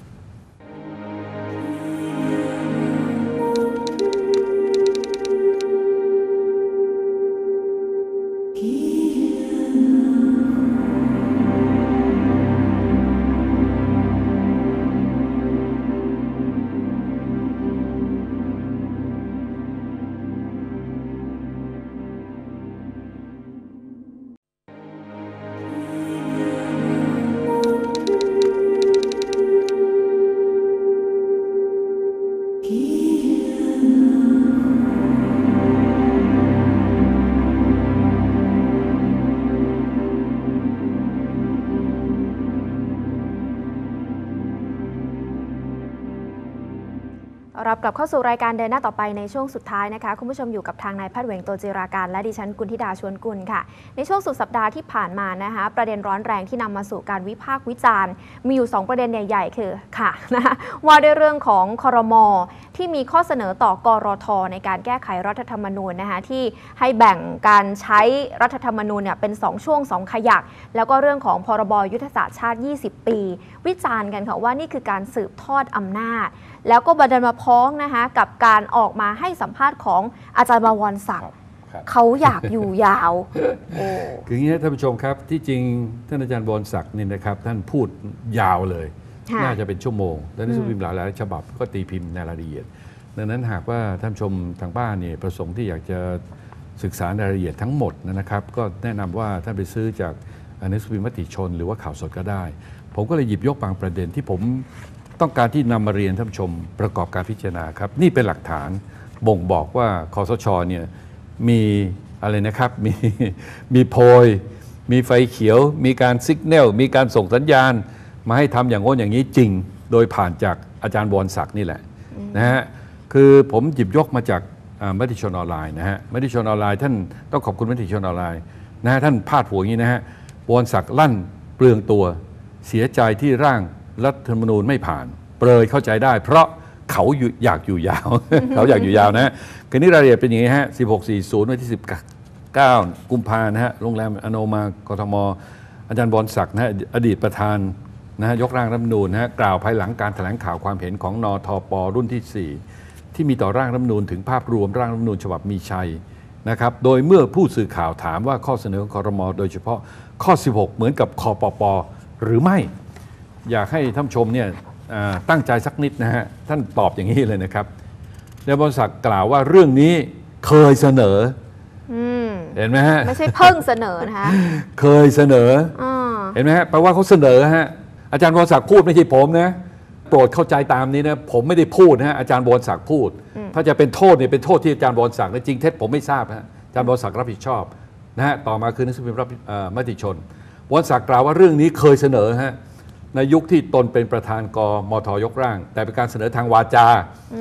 รับกลับเข้าสู่รายการเดินหน้าต่อไปในช่วงสุดท้ายนะคะคุณผู้ชมอยู่กับทางนายแพทย์เหวงโตจิราการและดิฉันกุลธิดาชวนกุลค่ะในช่วงสุดสัปดาห์ที่ผ่านมานะคะประเด็นร้อนแรงที่นำมาสู่การวิพากษ์วิจารณ์มีอยู่สองประเด็นใหญ่ๆคือค่ะนะคะว่าด้วยเรื่องของครม.ที่มีข้อเสนอต่อกรท.ในการแก้ไขรัฐธรรมนูญนะคะที่ให้แบ่งการใช้รัฐธรรมนูญเนี่ยเป็นสองช่วงสองขยักแล้วก็เรื่องของพรบยุทธศาสตร์ชาติยี่สิบปีวิจารณ์กันค่ะว่านี่คือการสืบทอดอำนาจแล้วก็บันดาลมาพ้องนะคะกับการออกมาให้สัมภาษณ์ของอาจารย์บวรศักดิ์เขาอยากอยู่ยาวโอ้คืออย่างนี้ท่านผู้ชมครับที่จริงท่านอาจารย์บวรศักดิ์นี่นะครับท่านพูดยาวเลยน่าจะเป็นชั่วโมงและในสุพิมพ์หลายๆฉบับก็ตีพิมพ์ในรายละเอียดดังนั้นหากว่าท่านชมทางบ้านเนี่ยประสงค์ที่อยากจะศึกษารายละเอียดทั้งหมดนะครับก็แนะนำว่าท่านไปซื้อจากหนังสือพิมพ์มติชนหรือว่าข่าวสดก็ได้ผมก็เลยหยิบยกบางประเด็นที่ผมต้องการที่นำมาเรียนท่านผู้ชมประกอบการพิจารณาครับนี่เป็นหลักฐานบ่งบอกว่าคสช.เนี่ยมีอะไรนะครับมีมีโพยมีไฟเขียวมีการซิกแนลมีการส่งสัญญาณมาให้ทำอย่างโน้นอย่างนี้จริงโดยผ่านจากอาจารย์บวรศักดิ์นี่แหละนะฮะคือผมหยิบยกมาจากมติชนออนไลน์นะฮะมติชนออนไลน์ท่านต้องขอบคุณมติชนออนไลน์นะฮะท่านพาดหัวอย่างนี้นะฮะบวรศักดิ์ลั่นเปลืองตัวเสียใจที่ร่างรัฐธรรมนูญไม่ผ่านเปรยเข้าใจได้เพราะเขาอยากอยู่ยาว เขาอยากอยู่ยาวนะคืนนี้รายละเอียดเป็นอย่างนี้ฮะสิบหก สี่สิบวันที่สิบเก้ากุมภาพันธ์นะฮะโรงแรมอโนมากทมอาจารย์บวรศักดิ์นะฮะอดีตประธานนะฮะยกร่างรัฐธรรมนูญนะฮะกล่าวภายหลังการแถลงข่าวความเห็นของนทป.รุ่นที่สี่ที่มีต่อร่างรัฐธรรมนูญถึงภาพรวมร่างรัฐธรรมนูญฉบับมีชัยนะครับโดยเมื่อผู้สื่อข่าวถามว่าข้อเสนอของครม.โดยเฉพาะข้อสิบหกเหมือนกับคปป.หรือไม่อยากให้ท่านชมเนี่ยตั้งใจสักนิดนะฮะท่านตอบอย่างนี้เลยนะครับนายบวรศักดิ์กล่าวว่าเรื่องนี้เคยเสนอเห็นไหมฮะไม่ใช่เพิ่งเสนอนะคะเคยเสนอเห็นไหมฮะแปลว่าเขาเสนอฮะอาจารย์บวรศักดิ์พูดไม่ใช่ผมนะโปรดเข้าใจตามนี้นะผมไม่ได้พูดนะฮะอาจารย์บวรศักดิ์พูดถ้าจะเป็นโทษเนี่ยเป็นโทษที่อาจารย์บวรศักดิ์จริงเท็จผมไม่ทราบฮะอาจารย์บวรศักดิ์รับผิดชอบนะฮะต่อมาคือหนังสือพิมพ์รับมติชนบวรศักดิ์กล่าวว่าเรื่องนี้เคยเสนอฮะในยุคที่ตนเป็นประธานกมท.ยกร่างแต่เป็นการเสนอทางวาจา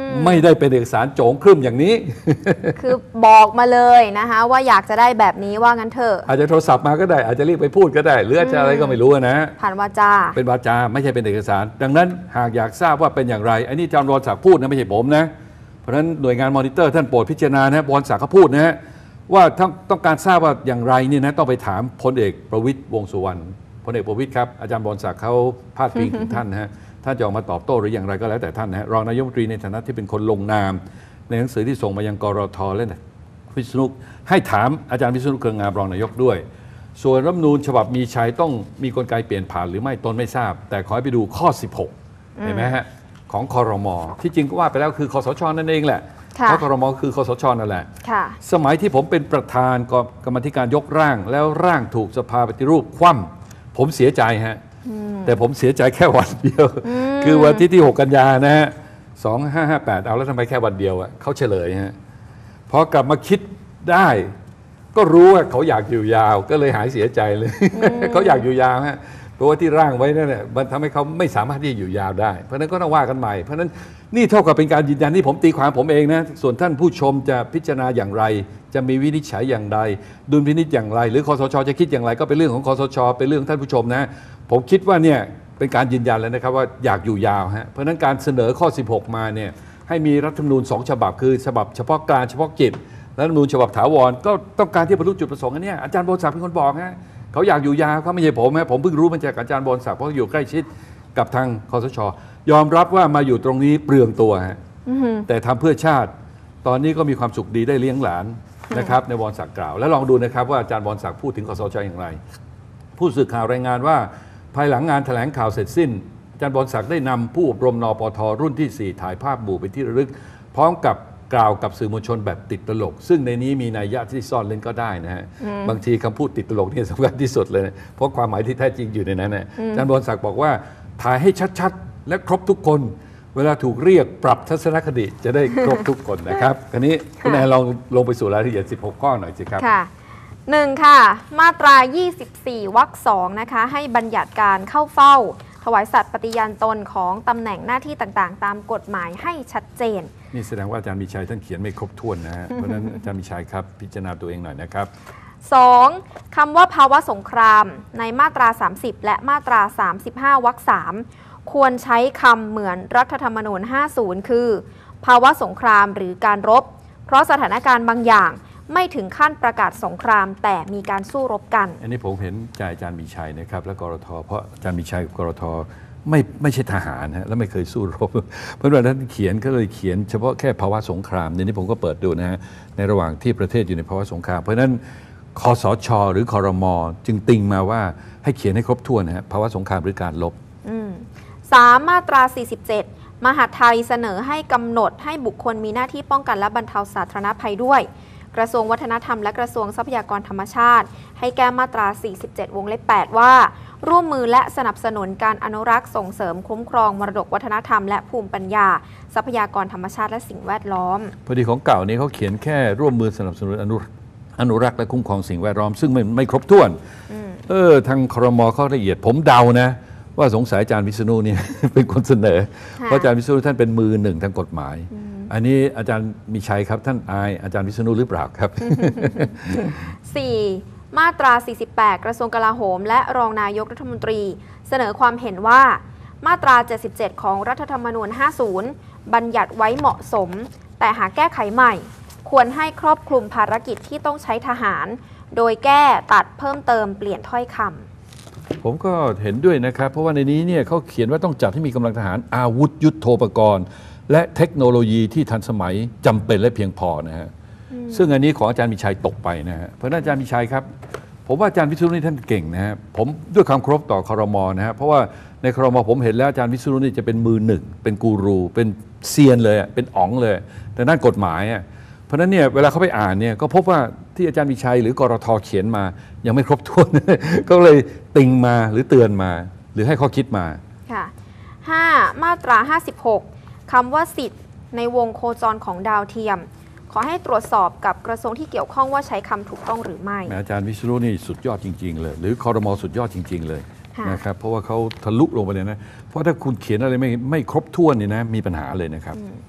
ไม่ได้เป็นเอกสารโจงครึ่มอย่างนี้คือบอกมาเลยนะคะว่าอยากจะได้แบบนี้ว่างั้นเถอะอาจจะโทรศัพท์มาก็ได้อาจจะเรียกไปพูดก็ได้หรืออาจจะอะไรก็ไม่รู้นะผ่านวาจาเป็นวาจาไม่ใช่เป็นเอกสารดังนั้นหากอยากทราบว่าเป็นอย่างไรอันนี้อาจารย์วรศักดิ์พูดนะไม่ใช่ผมนะเพราะฉะนั้นหน่วยงานมอนิเตอร์ท่านโปรดพิจารณานะวรศักดิ์เขาพูดนะฮะว่าต้องต้องการทราบว่าอย่างไรนี่นะต้องไปถามพลเอกประวิตรวงษ์สุวรรณพลเอกประวิตรครับอาจารย์วรศักดิ์เขาพาดพิงถึงท่านนะฮะท่านจะออกมาตอบโต้หรืออย่างไรก็แล้วแต่ท่านนะฮะรองนายกรัฐมนตรีในฐานะที่เป็นคนลงนามในหนังสือที่ส่งมายังกรทและวิษณุให้ถามอาจารย์วิษณุเครืองามรองนายกด้วยส่วนรัฐธรรมนูญฉบับมีชัยต้องมีกลไกเปลี่ยนผ่านหรือไม่ตนไม่ทราบแต่ขอให้ไปดูข้อสิบหกเห็นไหมฮะของครม.ที่จริงก็ว่าไปแล้วคือคสช.นั่นเองแหละเพราะครม.คือคสช.นั่นแหละสมัยที่ผมเป็นประธานกรรมธิการยกร่างแล้วร่างถูกสภาปฏิรูปคว่ำผมเสียใจฮะแต่ผมเสียใจแค่วันเดียวคือวันที่ที่หกกันยานะฮะสองห้าห้าแปดเอาแล้วทำไมแค่วันเดียวอ่ะเขาเฉลยฮะพอกลับมาคิดได้ก็รู้ว่าเขาอยากอยู่ยาวก็เลยหายเสียใจเลยเขาอยากอยู่ยาวฮะเพราะว่าที่ร่างไว้นั่นแหละมันทำให้เขาไม่สามารถที่จะอยู่ยาวได้เพราะนั้นก็ต้องว่ากันใหม่เพราะนั้นนี่เท่ากับเป็นการยืนยันที่ผมตีความผมเองนะส่วนท่านผู้ชมจะพิจารณาอย่างไรจะมีวินิจฉัยอย่างไรดุลพินิจอย่างไรหรือคสช.จะคิดอย่างไรก็เป็นเรื่องของคสช.เป็นเรื่องท่านผู้ชมนะผมคิดว่าเนี่ยเป็นการยืนยันแล้วนะครับว่าอยากอยู่ยาวฮะเพราะนั้นการเสนอข้อสิบหกมาเนี่ยให้มีรัฐธรรมนูญสองฉบับคือฉบับเฉพาะกลางเฉพาะกิจรัฐธรรมนูญฉบับถาวรก็ต้องการที่บรรลุจุดประสงค์อันนี้อาจารย์วรศักดิ์เป็นคนบอกฮะเขาอยากอยู่ยาวเขาไม่ใช่ผมนะผมเพิ่งรู้มาจากอาจารย์วรศักดิ์เพราะอยู่ใกล้ชิดกับทางคสช.ยอมรับว่ามาอยู่ตรงนี้เปลืองตัวฮะแต่ทำเพื่อชาติตอนนี้ก็มีความสุขดีได้เลี้ยงหลานนะครับในวรศักดิ์กล่าวแล้วลองดูนะครับว่าอาจารย์วรศักดิ์พูดถึงคสช.อย่างไรผู้สื่อข่าวรายงานว่าภายหลังงานแถลงข่าวเสร็จสิ้นอาจารย์วรศักดิ์ได้นำผู้อบรมนปท.รุ่นที่สี่ถ่ายภาพหมู่เป็นที่ระลึกพร้อมกับกล่าวกับสื่อมวลชนแบบติดตลกซึ่งในนี้มีนัยยะที่ซ่อนเล่นก็ได้นะฮะบางทีคำพูดติดตลกนี่สำคัญที่สุดเลยเพราะความหมายที่แท้จริงอยู่ในนั้นนะอาจารย์วรศักดิ์บอกว่าถ่ายให้ชัดๆและครบทุกคนเวลาถูกเรียกปรับทัศนคติจะได้ครบทุกคนนะครับคราวนี้คุณแอนลองลงไปสู่รายละเอียดสิบหกข้อหน่อยสิครับค่ะหนึ่งค่ะมาตรายี่สิบสี่วรรคสองนะคะให้บัญญัติการเข้าเฝ้าถวายสัตย์ปฏิญาณตนของตำแหน่งหน้าที่ต่างๆตามกฎหมายให้ชัดเจนนี่แสดงว่าอาจารย์มีชัยท่านเขียนไม่ครบถ้วนนะฮะ เพราะฉะนั้นอาจารย์มีชัยครับพิจารณาตัวเองหน่อยนะครับสองคำว่าภาวะสงครามในมาตราสามสิบและมาตราสามสิบห้าวรรคสามควรใช้คำเหมือนรัฐธรรมนูญห้าสิบคือภาวะสงครามหรือการรบเพราะสถานการณ์บางอย่างไม่ถึงขั้นประกาศสงครามแต่มีการสู้รบกันอันนี้ผมเห็นใจอาจารย์มีชัยนะครับและกรทเพราะอาจารย์มีชัยกับกรทไม่ไม่ใช่ทหารฮะและไม่เคยสู้รบเพราะฉะนั้นท่านเขียนก็เลยเขียนเฉพาะแค่ภาวะสงครามในนี้ผมก็เปิดดูนะฮะในระหว่างที่ประเทศอยู่ในภาวะสงครามเพราะฉะนั้นคสช.หรือครม.จึงติงมาว่าให้เขียนให้ครบถ้วนนะฮะภาวะสงครามหรือการรบสามมาตราสี่สิบเจ็ดมหาดไทยเสนอให้กำหนดให้บุคคลมีหน้าที่ป้องกันและบรรเทาสาธารณภัยด้วยกระทรวงวัฒนธรรมและกระทรวงทรัพยากรธรรมชาติให้แก้มาตราสี่สิบเจ็ดวงเล็บแปดว่าร่วมมือและสนับสนุนการอนุรักษ์ส่งเสริมคุ้มครองมรดกวัฒนธรรมและภูมิปัญญาทรัพยากรธรรมชาติและสิ่งแวดล้อมพอดีของเก่านี้เขาเขียนแค่ร่วมมือสนับสนุนอนุอนุรักษ์และคุ้มครองสิ่งแวดล้อมซึ่งไม่ไม่ครบถ้วนเออทางครม.เขาละเอียดผมเดานะว่าสงสัยอาจารย์วิษณุเนี่ยเป็นคนเสนอเพราะอาจารย์วิษณุท่านเป็นมือหนึ่งทางกฎหมายอันนี้อาจารย์มีชัยครับท่านอายอาจารย์วิษณุหรือเปล่าครับสี่ มาตราสี่สิบแปดกระทรวงกลาโหมและรองนายกรัฐมนตรีเสนอความเห็นว่ามาตราเจ็ดสิบเจ็ดของรัฐธรรมนูญห้าสิบบัญญัติไว้เหมาะสมแต่หากแก้ไขใหม่ควรให้ครอบคลุมภารกิจที่ต้องใช้ทหารโดยแก้ตัดเพิ่มเติมเปลี่ยนถ้อยคำผมก็เห็นด้วยนะครับเพราะว่าในนี้เนี่ยเขาเขียนว่าต้องจัดให้มีกำลังทหารอาวุธยุทโธปกรณ์และเทคโนโลยีที่ทันสมัยจำเป็นและเพียงพอนะฮะซึ่งอันนี้ของอาจารย์มีชัยตกไปนะฮะเพราะนั้นอาจารย์มีชัยครับผมว่าอาจารย์วิษณุนี่ท่านเก่งนะฮะผมด้วยความเคารพต่อครม.นะฮะเพราะว่าในครม.ผมเห็นแล้วอาจารย์วิษณุนี่จะเป็นมือหนึ่งเป็นกูรูเป็นเซียนเลยเป็นอ๋องเลยแต่ด้านกฎหมายอ่ะเพราะนั้นเนี่ยเวลาเขาไปอ่านเนี่ยก็พบว่าที่อาจารย์มีชัยหรือกรท.เขียนมายังไม่ครบถ้วน ก็เลยติงมาหรือเตือนมาหรือให้ข้อคิดมาค่ะห้ามาตราห้าสิบหกคำว่าสิทธิ์ในวงโคจรของดาวเทียมขอให้ตรวจสอบกับกระทรวงที่เกี่ยวข้องว่าใช้คำถูกต้องหรือไม่อาจารย์วิษณุนี่สุดยอดจริงๆเลยหรือครม.สุดยอดจริงๆเลยนะครับเพราะว่าเขาทะลุลงไปเลยนะเพราะถ้าคุณเขียนอะไรไม่ไม่ครบถ้วนนี่นะมีปัญหาเลยนะครับ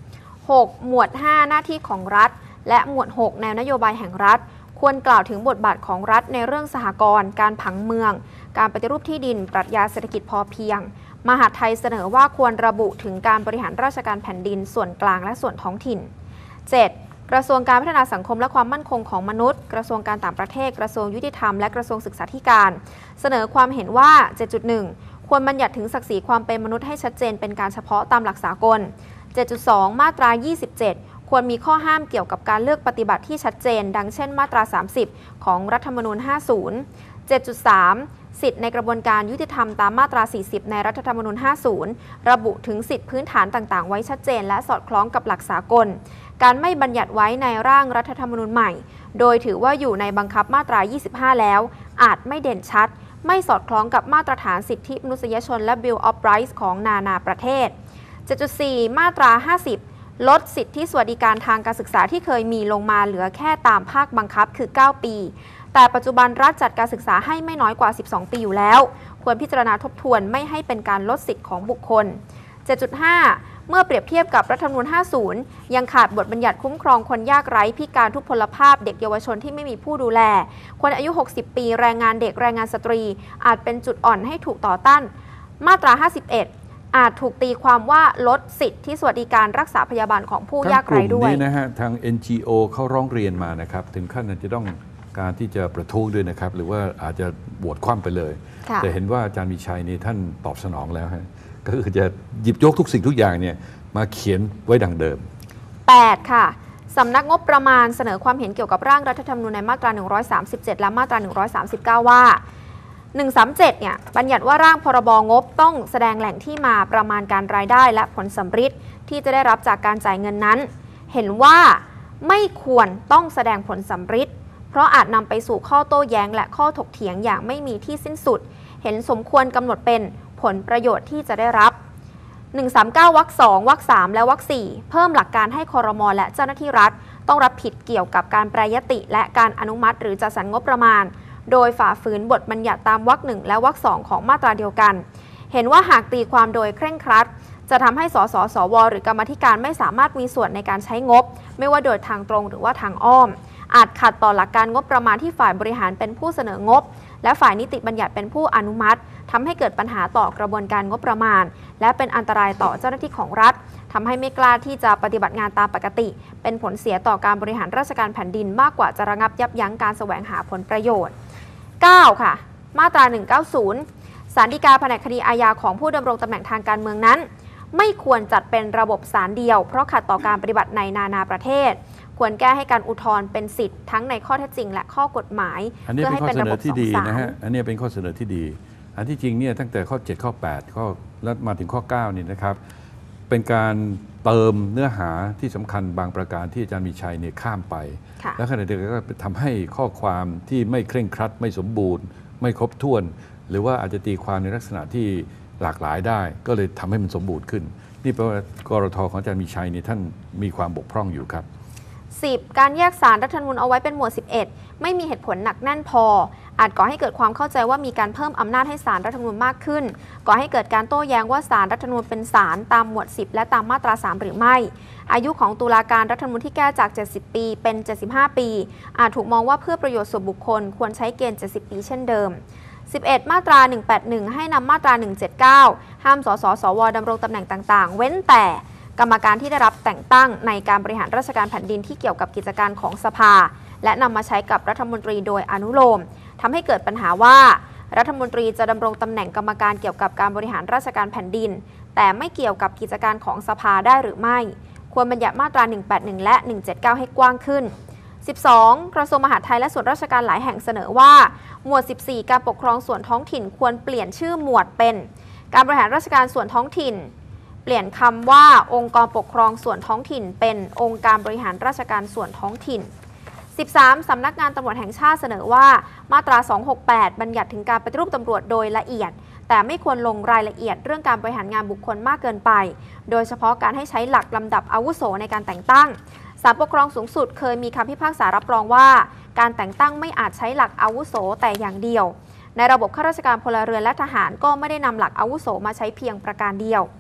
หก หมวด ห้า หน้าที่ของรัฐและหมวด หก แนวนโยบายแห่งรัฐควรกล่าวถึงบทบาทของรัฐในเรื่องสหกรณ์การผังเมืองการปฏิรูปที่ดินปรัชญาเศรษฐกิจพอเพียงมหาดไทยเสนอว่าควรระบุถึงการบริหารราชการแผ่นดินส่วนกลางและส่วนท้องถิ่น เจ็ด กระทรวงการพัฒนาสังคมและความมั่นคงของมนุษย์กระทรวงการต่างประเทศกระทรวงยุติธรรมและกระทรวงศึกษาธิการเสนอความเห็นว่า เจ็ดจุดหนึ่ง ควรบัญญัติถึงศักดิ์ศรีความเป็นมนุษย์ให้ชัดเจนเป็นการเฉพาะตามหลักสากล เจ็ดจุดสอง มาตรา ยี่สิบเจ็ด ควรมีข้อห้ามเกี่ยวกับการเลือกปฏิบัติที่ชัดเจนดังเช่นมาตรา สามสิบ ของรัฐธรรมนูญ ห้าสิบ เจ็ดจุดสาม สิทธิในกระบวนการยุติธรรมตามมาตรา สี่สิบ ในรัฐธรรมนูญ ห้าสิบ ระบุถึงสิทธิพื้นฐานต่างๆไว้ชัดเจนและสอดคล้องกับหลักสากลการไม่บัญญัติไว้ในร่างรัฐธรรมนูญใหม่โดยถือว่าอยู่ในบังคับมาตรา ยี่สิบห้า แล้วอาจไม่เด่นชัดไม่สอดคล้องกับมาตรฐานสิทธิมนุษยชนและ Bill of Rights ของนานาประเทศ เจ็ดจุดสี่ มาตรา ห้าสิบ ลดสิทธิสวัสดิการทางการศึกษาที่เคยมีลงมาเหลือแค่ตามภาคบังคับคือ เก้า ปีแต่ปัจจุบันรัฐจัดการศึกษาให้ไม่น้อยกว่า สิบสอง ปีอยู่แล้วควรพิจารณาทบทวนไม่ให้เป็นการลดสิทธิของบุคคล เจ็ดจุดห้า เมื่อเปรียบเทียบกับรัฐธรรมนูญ ห้าสิบ ยังขาดบทบัญญัติคุ้มครองคนยากไร้พิการทุพพลภาพเด็กเยาวชนที่ไม่มีผู้ดูแลคนอายุ หกสิบ ปีแรงงานเด็กแรงงานสตรีอาจเป็นจุดอ่อนให้ถูกต่อต้านมาตรา ห้าสิบเอ็ด อาจถูกตีความว่าลดสิทธิสวัสดิการรักษาพยาบาลของผู้ยากไร้ด้วยทั้งกลุ่มนี้นะฮะทาง เอ็น จี โอ เขาร้องเรียนมานะครับถึงขั้นจะต้องการที่จะประท้วงด้วยนะครับหรือว่าอาจจะบวชคว่ำไปเลยแต่เห็นว่าอาจารย์มีชัยนี่ท่านตอบสนองแล้วฮะก็คือจะหยิบยกทุกสิ่งทุกอย่างเนี่ยมาเขียนไว้ดังเดิมแปด ค่ะสำนักงบประมาณเสนอความเห็นเกี่ยวกับร่างรัฐธรรมนูญในมาตรา หนึ่งร้อยสามสิบเจ็ด และมาตรา หนึ่งร้อยสามสิบเก้า ว่า หนึ่งร้อยสามสิบเจ็ด เนี่ยบัญญัติว่าร่างพรบงบต้องแสดงแหล่งที่มาประมาณการรายได้และผลสำฤทธิ์ที่จะได้รับจากการจ่ายเงินนั้นเห็นว่าไม่ควรต้องแสดงผลสำฤทธิ์เพราะอาจนำไปสู่ข้อโต้แย้งและข้อถกเถียงอย่างไม่มีที่สิ้นสุดเห็นสมควรกำหนดเป็นผลประโยชน์ที่จะได้รับหนึ่งร้อยสามสิบเก้าวรรคสองวรรคสามและวรรคสี่เพิ่มหลักการให้ครม.และเจ้าหน้าที่รัฐต้องรับผิดเกี่ยวกับการแปรยติและการอนุมัติหรือจัดสรรงบประมาณโดยฝ่าฝืนบทบัญญัติตามวรรคหนึ่งและวรรคสองของมาตราเดียวกันเห็นว่าหากตีความโดยเคร่งครัดจะทำให้สสสวหรือกรรมาธิการไม่สามารถมีส่วนในการใช้งบไม่ว่าโดยทางตรงหรือว่าทางอ้อมอาจขัดต่อหลักการงบประมาณที่ฝ่ายบริหารเป็นผู้เสนองบและฝ่ายนิติบัญญัติเป็นผู้อนุมัติทำให้เกิดปัญหาต่อกระบวนการงบประมาณและเป็นอันตรายต่อเจ้าหน้าที่ของรัฐทำให้ไม่กล้าที่จะปฏิบัติงานตามปกติเป็นผลเสียต่อการบริหารราชการแผ่นดินมากกว่าจะระงับยับยั้งการแสวงหาผลประโยชน์ เก้า ค่ะมาตรา หนึ่งร้อยเก้าสิบ ศาลฎีกาแผนกคดีอาญาของผู้ดำรงตำแหน่งทางการเมืองนั้นไม่ควรจัดเป็นระบบศาลเดียวเพราะขัดต่อการปฏิบัติในนานาประเทศควรแก้ให้การอุทธรณ์เป็นสิทธิ์ทั้งในข้อเท็จจริงและข้อกฎหมายเพื่อให้เป็นระบบสองศาลนะฮะอันนี้เป็นข้อเสนอที่ดีอันที่จริงเนี่ยตั้งแต่ข้อเจ็ดข้อแปดข้อแล้วมาถึงข้อเก้านี่นะครับเป็นการเติมเนื้อหาที่สำคัญบางประการที่อาจารย์มีชัยเนี่ยข้ามไปและขณะเดียวกันก็ทำให้ข้อความที่ไม่เคร่งครัดไม่สมบูรณ์ไม่ครบถ้วนหรือว่าอาจจะตีความในลักษณะที่หลากหลายได้ก็เลยทำให้มันสมบูรณ์ขึ้นนี่แปลว่ากรทของอาจารย์มีชัยนี่ท่านมีความบกพร่องอยู่ครับสิบ การแยกสารรัฐธรรมนูญเอาไว้เป็นหมวดสิบเอ็ดไม่มีเหตุผลหนักแน่นพออาจก่อให้เกิดความเข้าใจว่ามีการเพิ่มอำนาจให้ศาลรัฐธรรมนูญมากขึ้นก่อให้เกิดการโต้แย้งว่าศาลรัฐธรรมนูญเป็นศาลตามหมวดสิบและตามมาตราสามหรือไม่อายุของตุลาการรัฐธรรมนูญที่แก้จากเจ็ดสิบปีเป็นเจ็ดสิบห้าปีอาจถูกมองว่าเพื่อประโยชน์ส่วนบุคคลควรใช้เกณฑ์เจ็ดสิบปีเช่นเดิมสิบเอ็ด มาตราหนึ่งร้อยแปดสิบเอ็ดให้นำมาตราหนึ่งร้อยเจ็ดสิบเก้าห้ามสสสวดำรงตำแหน่งต่างๆเว้นแต่กรรมการที่ได้รับแต่งตั้งในการบริหารราชการแผ่นดินที่เกี่ยวกับกิจการของสภาและนำมาใช้กับรัฐมนตรีโดยอนุโลมทำให้เกิดปัญหาว่ารัฐมนตรีจะดำรงตำแหน่งกรรมการเกี่ยวกับการบริหารราชการแผ่นดินแต่ไม่เกี่ยวกับกิจการของสภาได้หรือไม่ควรบัญญัติมาตราหนึ่งร้อยแปดสิบเอ็ดและหนึ่งร้อยเจ็ดสิบเก้าให้กว้างขึ้นสิบสอง กระทรวงมหาดไทยและส่วนราชการหลายแห่งเสนอว่าหมวดสิบสี่ การปกครองส่วนท้องถิ่นควรเปลี่ยนชื่อหมวดเป็นการบริหารราชการส่วนท้องถิ่นเปลี่ยนคำว่าองค์กรปกครองส่วนท้องถิ่นเป็นองค์การบริหารราชการส่วนท้องถิ่นสิบสาม สำนักงานตำรวจแห่งชาติเสนอว่ามาตราสองร้อยหกสิบแปดบัญญัติถึงการปฏิรูปตำรวจโดยละเอียดแต่ไม่ควรลงรายละเอียดเรื่องการบริหารงานบุคคลมากเกินไปโดยเฉพาะการให้ใช้หลักลำดับอาวุโสในการแต่งตั้งศาลปกครองสูงสุดเคยมีคำพิพากษารับรองว่าการแต่งตั้งไม่อาจใช้หลักอาวุโสแต่อย่างเดียวในระบบข้าราชการพลเรือนและทหารก็ไม่ได้นำหลักอาวุโสมาใช้เพียงประการเดียว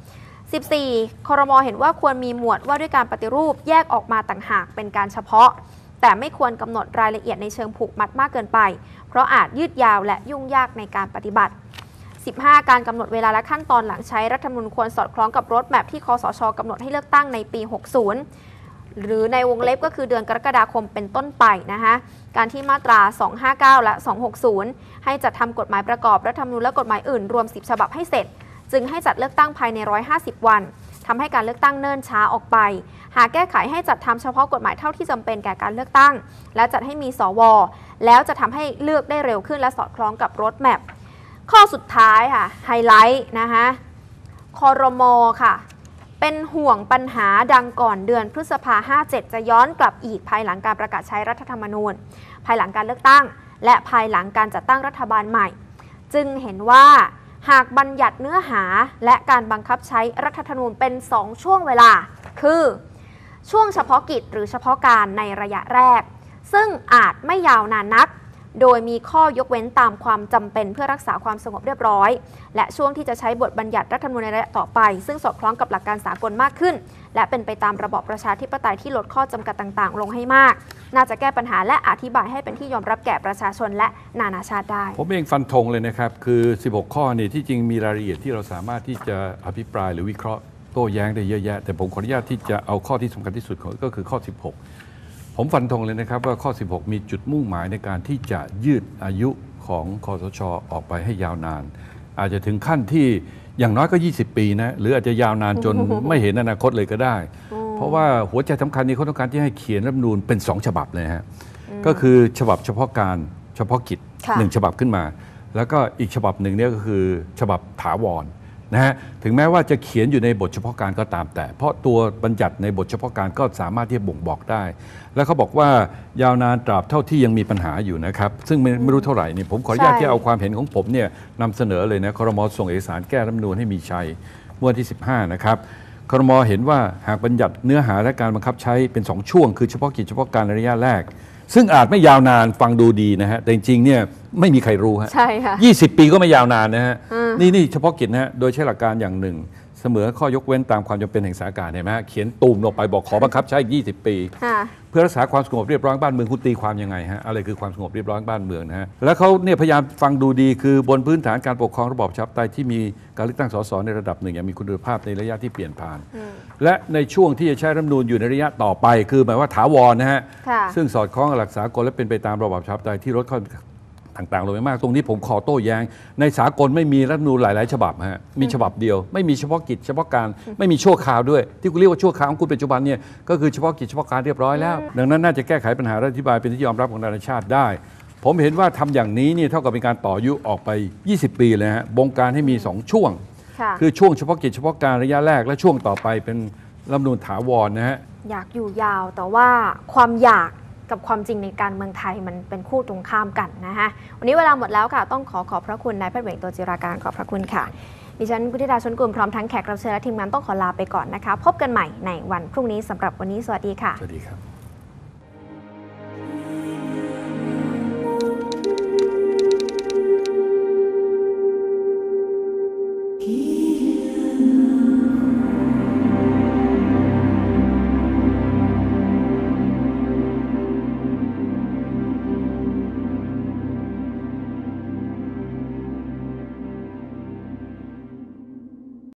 สิบสี่ ครม.เห็นว่าควรมีหมวดว่าด้วยการปฏิรูปแยกออกมาต่างหากเป็นการเฉพาะแต่ไม่ควรกำหนดรายละเอียดในเชิงผูกมัดมากเกินไปเพราะอาจยืดยาวและยุ่งยากในการปฏิบัติ สิบห้า การกำหนดเวลาและขั้นตอนหลังใช้รัฐธรรมนูญควรสอดคล้องกับรถแมพที่คสช.กำหนดให้เลือกตั้งในปี หกสิบ หรือในวงเล็บก็คือเดือนกรกฎาคมเป็นต้นไปนะคะการที่มาตรา สองห้าเก้า และ สองหกศูนย์ ให้จัดทำกฎหมายประกอบรัฐธรรมนูญและกฎหมายอื่นรวม สิบ ฉบับให้เสร็จจึงให้จัดเลือกตั้งภายใน หนึ่งร้อยห้าสิบ วันทำให้การเลือกตั้งเนิ่นช้าออกไปหากแก้ไขให้จัดทำเฉพาะกฎหมายเท่าที่จำเป็นแก่การเลือกตั้งและจัดให้มีสวแล้วจะทำให้เลือกได้เร็วขึ้นและสอดคล้องกับรถแมพข้อสุดท้ายค่ะไฮไลท์นะคะครม.ค่ะเป็นห่วงปัญหาดังก่อนเดือนพฤษภาห้าเจ็ดจะย้อนกลับอีกภายหลังการประกาศใช้รัฐธรรมนูญภายหลังการเลือกตั้งและภายหลังการจัดตั้งรัฐบาลใหม่จึงเห็นว่าหากบัญญัติเนื้อหาและการบังคับใช้รัฐธรรมนูญเป็นสองช่วงเวลาคือช่วงเฉพาะกิจหรือเฉพาะการในระยะแรกซึ่งอาจไม่ยาวนานนักโดยมีข้อยกเว้นตามความจำเป็นเพื่อรักษาความสงบเรียบร้อยและช่วงที่จะใช้บทบัญญัติรัฐธรรมนูญในระยะต่อไปซึ่งสอดคล้องกับหลักการสากลมากขึ้นและเป็นไปตามระบอบประชาธิปไตยที่ลดข้อจำกัดต่างๆลงให้มากน่าจะแก้ปัญหาและอธิบายให้เป็นที่ยอมรับแก่ประชาชนและนานาชาติได้ผมเองฟันธงเลยนะครับคือสิบหกข้อนี่ที่จริงมีรายละเอียดที่เราสามารถที่จะอภิปรายหรือวิเคราะห์โต้แย้งได้เยอะแยะแต่ผมขออนุญาตที่จะเอาข้อที่สำคัญที่สุดก็คือข้อสิบหกผมฟันธงเลยนะครับว่าข้อสิบหกมีจุดมุ่งหมายในการที่จะยืดอายุของคสช.ออกไปให้ยาวนานอาจจะถึงขั้นที่อย่างน้อยก็ยี่สิบปีนะหรืออาจจะยาวนานจน ไม่เห็นอนาคตเลยก็ได้เพราะว่าหัวใจสำคัญนี้เขาต้องการที่ให้เขียนรัฐธรรมนูญเป็นสองฉบับเลยฮะก็คือฉบับเฉพาะการเฉพาะกิจหนึ่งฉบับขึ้นมาแล้วก็อีกฉบับหนึ่งเนี่ยก็คือฉบับถาวรนะฮะถึงแม้ว่าจะเขียนอยู่ในบทเฉพาะการก็ตามแต่เพราะตัวบัญญัติในบทเฉพาะการก็สามารถที่จะบ่งบอกได้แล้วเขาบอกว่ายาวนานตราบเท่าที่ยังมีปัญหาอยู่นะครับซึ่งไม่ไม่รู้เท่าไหร่นี่ผมขออนุญาตที่เอาความเห็นของผมเนี่ยนำเสนอเลยนะครม.ส่งเอกสารแก้รัฐธรรมนูญให้มีชัยเมื่อวันที่สิบห้านะครับครม.เห็นว่าหากบัญญัติเนื้อหาและการบังคับใช้เป็นสองช่วงคือเฉพาะกิจเฉพาะการในระยะแรกซึ่งอาจไม่ยาวนานฟังดูดีนะฮะแต่จริงๆเนี่ยไม่มีใครรู้ฮะใช่ค่ะยี่สิบปีก็ไม่ยาวนานนะฮะนี่นี่เฉพาะกิจนะฮะโดยใช้หลักการอย่างหนึ่งเสมอข้อยกเว้นตามความจำเป็นแห่งสถานการณ์เห็นไหมฮะเขียนตูมลงไปบอกขอบังคับใช้อีกยี่สิบปีเพื่อรักษาความสงบเรียบร้อยบ้านเมืองคุณตีความยังไงฮะอะไรคือความสงบเรียบร้อยบ้านเมืองนะฮะแล้วเขาเนี่ยพยายามฟังดูดีคือบนพื้นฐานการปกครองระบอบประชาธิปไตยที่มีการเลือกตั้งสสในระดับหนึ่งอย่างมีคุณภาพในระยะที่เปลี่ยนผ่านและในช่วงที่จะใช้รัฐธรรมนูญอยู่ในระยะต่อไปคือหมายว่าถาวรนะฮะซึ่งสอดคล้องกับหลักสากลและเป็นไปตามระบอบประชาธิปไตยที่ลดข้อต่างๆลงไปมากตรงนี้ผมขอโต้แย้งในสากลไม่มีรัฐธรรมนูญหลายๆฉบับฮะมีฉบับเดียวไม่มีเฉพาะกิจเฉพาะการไม่มีชั่วคราวด้วยที่คุณเรียกว่าชั่วคราวของคุณปัจจุบันเนี่ยก็คือเฉพาะกิจเฉพาะการเรียบร้อยแล้วดังนั้นน่าจะแก้ไขปัญหาและอธิบายเป็นที่ยอมรับของนานาชาติได้ผมเห็นว่าทำอย่างนี้เนี่ยเท่ากับเป็นการต่ออายุออกไปยี่สิบปีเลยฮะบงการให้มีสองช่วงคือช่วงเฉพาะกิจเฉพาะการระยะแรกและช่วงต่อไปเป็นรัฐธรรมนูญถาวรนะฮะอยากอยู่ยาวแต่ว่าความอยากกับความจริงในการเมืองไทยมันเป็นคู่ตรงข้ามกันนะฮะวันนี้เวลาหมดแล้วค่ะต้องขอขอบพระคุณนายแพทย์เหวงตัวจิราการขอบพระคุณค่ะดิฉันกุธิดาชลกุลพร้อมทั้งแขกรับเชิญและทีมงานต้องขอลาไปก่อนนะคะพบกันใหม่ในวันพรุ่งนี้สำหรับวันนี้สวัสดีค่ะสวัสดีครับ